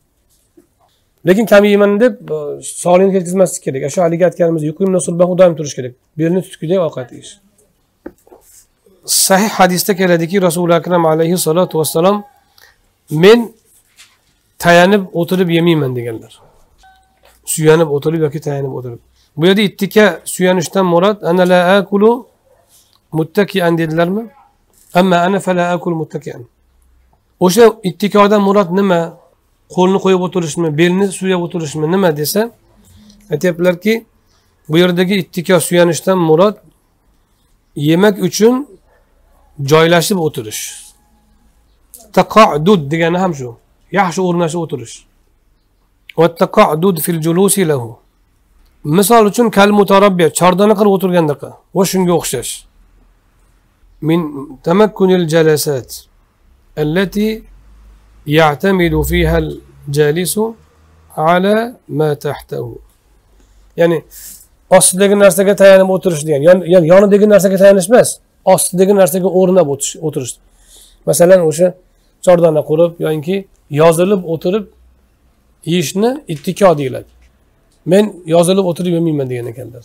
Lekin kam yeyman deb sog'liqni ketkazmaslik kerak. Shu haligi aytganimiz yuqimni sulbahu doim turish kerak. Belni tutgudek ovqat yeyish. sahih hadisda keladiki, Rasululloh akram alayhissalatu vassalom men tayanib o'tirib yemayman deganlar. Suyanib o'tirib yoki tayanib o'tirib. Bu yerda ittika suyanishdan murod ana la akulu muttakian dedilarmi? Amma ana fala akul muttakian. O'sha ittikodan murod nima? Qo'lni qo'yib o'tirishmi, belni suyab o'tirishmi, nima desa, aytiblarki, bu yerdagi ittiko suyanishdan murod yemak uchun joylashib o'tirish. Taqa'dud degani ham shu. Yaxshi o'rnashib o'tirish. Va taqa'dud fil julusi lahu. Misol uchun kal mutarabbiy, chordana qilib o'tirgandaqa va shunga o'xshash. Min tamakkunil jalasat allati ya'tamidu fiha al-jalisu ala ma tahtahu. Ya'ni ostidagi narsaga tayanib o'tirish degan. Ya'ni yonidagi narsaga tayanish emas, ostidagi narsaga o'rnab o'tirish. Masalan, o'sha chordana qurib yoki yozilib o'tirib yeyishni ittiko deyiladi. Men yozilib o'tirib yemayman degan ekanlar.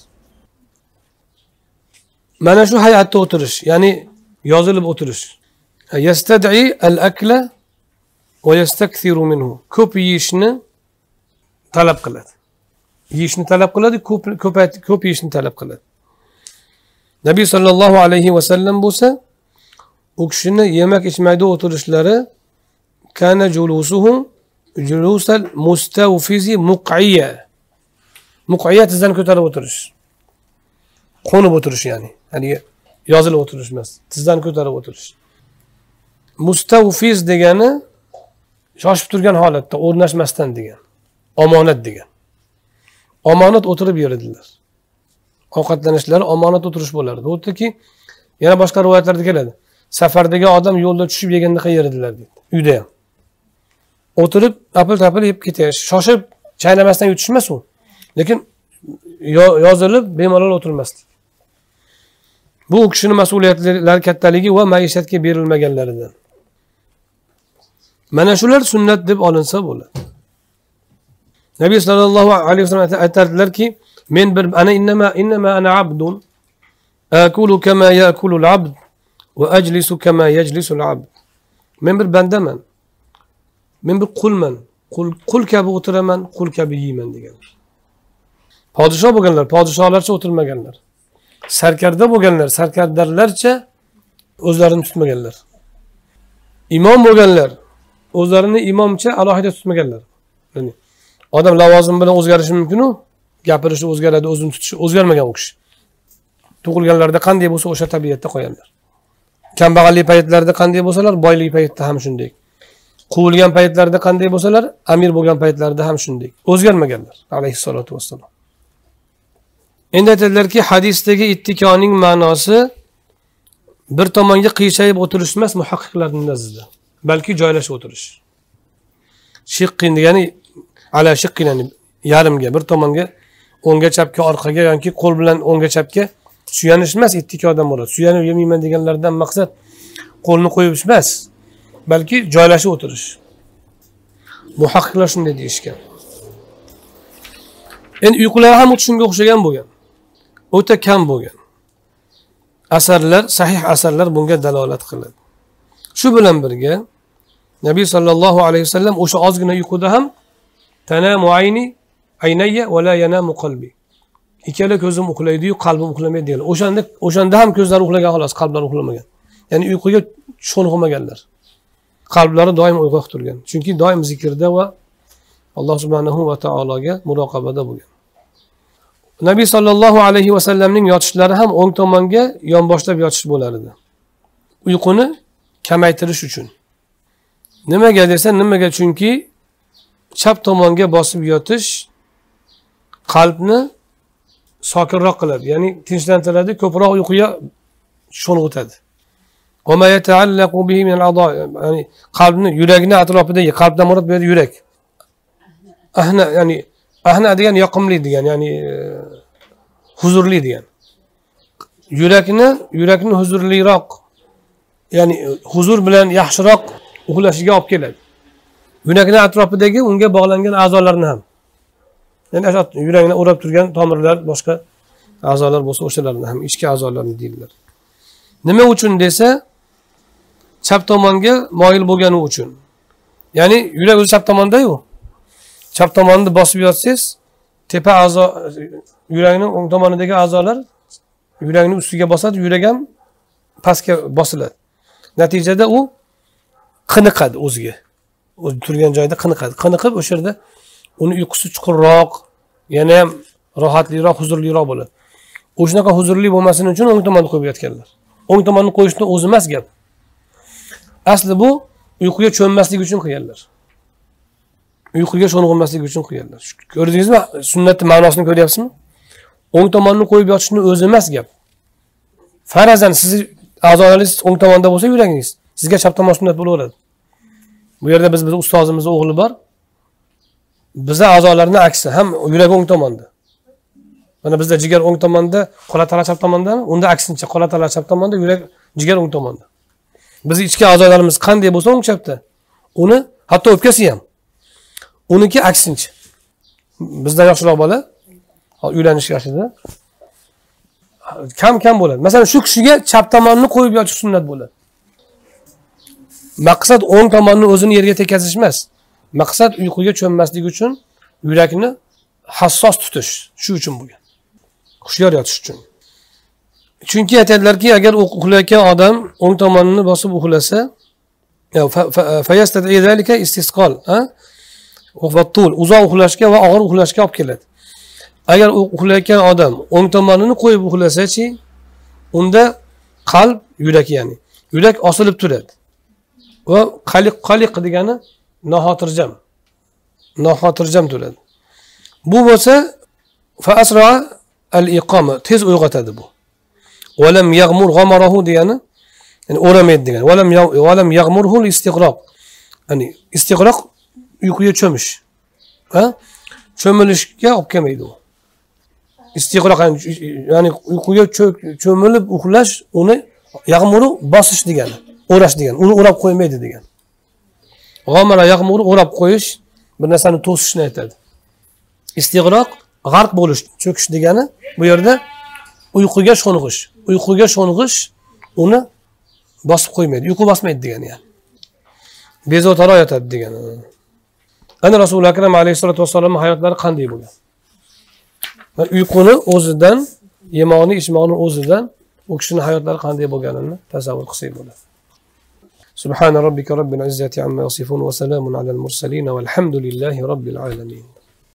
Mana shu hayotda o'tirish, ya'ni yozilib o'tirish. Yastad'i al-akla va yastakthiru minhu. Ko'p yeyishni talab qiladi. Yeyishni talab qiladi, ko'p ko'p ko'p yeyishni talab qiladi. Nabiy sallallohu alayhi va sallam bo'lsa, u kishini yemak ichmayda o'tirishlari kana julusuhu julusal mustawfizi muq'iyya. Muq'iyya tizdan ko'tarib o'tirish. Qo'nib o'tirish ya'ni. Ya'ni yozilib o'tirish emas, tizdan ko'tarib o'tirish. Mustawfiz degani shoshib turgan holatda o'rnashmasdan degan. Omonat degan. Omonat o'tirib yuradilar. Ovqatlanishlari omonat o'tirish bo'lardi. O'tdiki, yana boshqa rivoyatlarda keladi. Safardagi odam yo'lda tushib yeganda qayerdilar deydi. Uyda ham. O'tirib, apil-tapil yeb ketish, shoshib chaynamasdan yutishmas u. Lekin yozilib bemalol o'tirmasdi. Bu u kishining mas'uliyatlari kattaligi va maishatga berilmaganlaridan. Mana shular sunnat deb olinsa bo'ladi. Nabiy sallallohu alayhi vasallam aytadilarki, men bir ana innama innama ana abdun akulu kama yakulu al-abd va ajlisu kama yajlisu al-abd. Men bir bandaman. Men bir qulman. Qul qul kabi o'tiraman, qul kabi yeyman deganlar. Podshoh bo'lganlar, podshohlarcha o'tirmaganlar. Sarkarda bo'lganlar, sarkardarlarcha o'zlarini tutmaganlar. Imom bo'lganlar, o'zlarini imomcha alohida tutmaganlar. Ya'ni odam lavozim bilan o'zgarishi mumkin-ku, gapirishi o'zgaradi, o'zini tutishi o'zgarmagan u kishi. Tug'ilganlarda qanday bo'lsa o'sha tabiatda qo'yanlar. Kambag'allik paytlarida qanday bo'lsalar, boylik paytida ham shunday. Quvilgan paytlarida qanday bo'lsalar, amir bo'lgan paytlarida ham shunday. O'zgarmaganlar, alayhissalatu vassalom. Endi aytadilarki, hadisdagi ittikoning ma'nosi bir tomonga qiyshayib o'tirish emas, muhaqqiqlarning nazdida, balki joylashib o'tirish. Shiqqin degani ala shiqqin, ya'ni yarimga, bir tomonga, o'ngga chapga, orqaga yoki qo'l bilan o'ngga chapga suyanish emas, ittikodan murod. Suyanib yemayman deganlardan maqsad qo'lni qo'yib emas, balki joylashib o'tirish. Muhaqqiqlar shunday deyishgan. Endi uyqular ham shunga o'xshagan bo'lgan. O'ta kam bo'lgan. Asarlar, sahih asarlar bunga dalolat qiladi. Shu bilan birga Nabiy sallallohu alayhi vasallam o'sha ozgina uyquda ham tanamu ayni aynayya va la yanamu qalbi. Ikkala ko'zim uxlaydi-yu, qalbim uxlamaydi degan. O'shanda o'shanda ham ko'zlari uxlagan xolos, qalblari uxlamagan. Ya'ni uyquga sho'ng'imaganlar. Qalblari doim uyg'oq turgan. Chunki doim zikrda va Alloh subhanahu va taologa muroqabada bo'lgan. Nabiy sallallohu alayhi va sallamning yotishlari ham o'ng tomonga yonboshlab yotish bo'lar edi. Uyquni kamaytirish uchun. Nimaga desa, nimaga? Chunki chap tomonga bosib yotish qalbni sokinroq qiladi, ya'ni tinchlantiradi, ko'proq uyquga sho'ng'itadi. Va ma yata'allaqu bihi min al-a'dha', ya'ni qalbni, yurakni atrofidagi, qalbdan murod bu yerda yurak. Ahna, ya'ni ahna degan yoqimli degan, ya'ni huzurli degan. Yurakni, yurakni huzurliroq, ya'ni huzur bilan yaxshiroq uxlashiga olib keladi. Yurakning atrofidagi unga bog'langan a'zolarni ham. Ya'ni yurakni o'rab turgan tomirlar, boshqa a'zolar bo'lsa, o'shalarni ham, ichki a'zolarni deydilar. Nima uchun desa, chap tomonga moyil bo'lgani uchun. Ya'ni yurak o'zi chap tomonda-yu. Chap tomonni bosib yotsangiz, tepa a'zo yurakning o'ng tomonidagi a'zolar yurakning ustiga bosadi, yurak ham pastga bosiladi. Natijada u qiniqadi o'ziga. O'zi turgan joyida qiniqadi. Qiniqib o'sha yerda uni uyqusi chuqurroq, yana ham rohatliroq, huzurliroq bo'ladi. O'shanaqa huzurli bo'lmasini uchun o'ng tomonni qo'yib yotganlar. O'ng tomonni qo'yishni o'zi emas gap. Asli bu uyquga cho'nmaslik uchun qo'yganlar. Uyquga sho'ng'ilmaslik uchun qo'yganlar. Ko'rdingizmi? Sunnatning ma'nosini ko'ryapsizmi? O'ng tomonni qo'yib yotishni o'zi emas gap. Farazan sizni a'zolaringiz o'ng tomonda bo'lsa yuragingiz, sizga chap tomon sunnat bo'laveradi. Bu yerda biz biz ustozimizning o'g'li bor. Bizning a'zolarning aksi, ham yuragi o'ng tomonda. Mana bizda jigar o'ng tomonda, qo'la tala chap tomondami? Unda aksincha, qo'la tala chap tomonda, yurak jigar o'ng tomonda. Biz ichki a'zolarimiz qanday bo'lsa o'ng chapda, uni hatto o'pkasi ham. Uniki aksincha. Bizdan yoshroq bola, uylanish yoshida kam-kam bo'ladi. Masalan, shu kishiga chap tomonni qo'yib yotish sunnat bo'ladi. Maqsad o'ng tomonni o'zini yerga tekkazish emas. Maqsad uyquga cho'nmaslik uchun yurakni hassos tutish. Shu uchun bo'lgan. Hushyor yotish uchun. Chunki aytadilarki, agar uxlayotgan odam o'ng tomonni bosib uxlasa, fa yastadi zalika istisqol, ha? Uxlatul, uzoq uxlashga va og'ir uxlashga olib keladi. Agar uxlayotgan odam o'ng tomonini qo'yib uxlasa-chi, unda qalb, yurak ya'ni, yurak osilib turadi. Va qaliq qaliq degani noxotirjam. Noxotirjam turadi. Bu bo'lsa fa asra al-iqama, tez uyg'otadi bu. Va lam yaghmur ghamarahu degani, ya'ni o'ramaydi degani. Va lam va lam yaghmurhu al-istiqroq. Ya'ni istiqroq uyquga cho'mish. Ha? Cho'milishga olib kelmaydi u. Istiqroq, ya'ni uyquga cho'milib uxlash, uni yaghmuru bosish degani, o'rash degani, uni o'rab qo'ymaydi degan. G'amara yaghmuru o'rab qo'yish, bir narsani to'sishni aytadi. Istiqroq g'arq bo'lish, cho'kish degani, bu yerda uyquga sho'ng'ish. Uyquga sho'ng'ish uni bosib qo'ymaydi, uyqu bosmaydi degani yani. Bezovtaro yotadi degani. Ana Rasululloh akram alayhisolatu vassalom hayotlari qanday bo'lgan? Uyquni o'zidan, yemoqni, ichmoqni o'zidan u kishining hayotlari qanday bo'lganini tasavvur qilsak bo'ladi. Subhana robbika robbil izzati amma yasifun va salamun alal mursalin valhamdulillahi robbil alamin.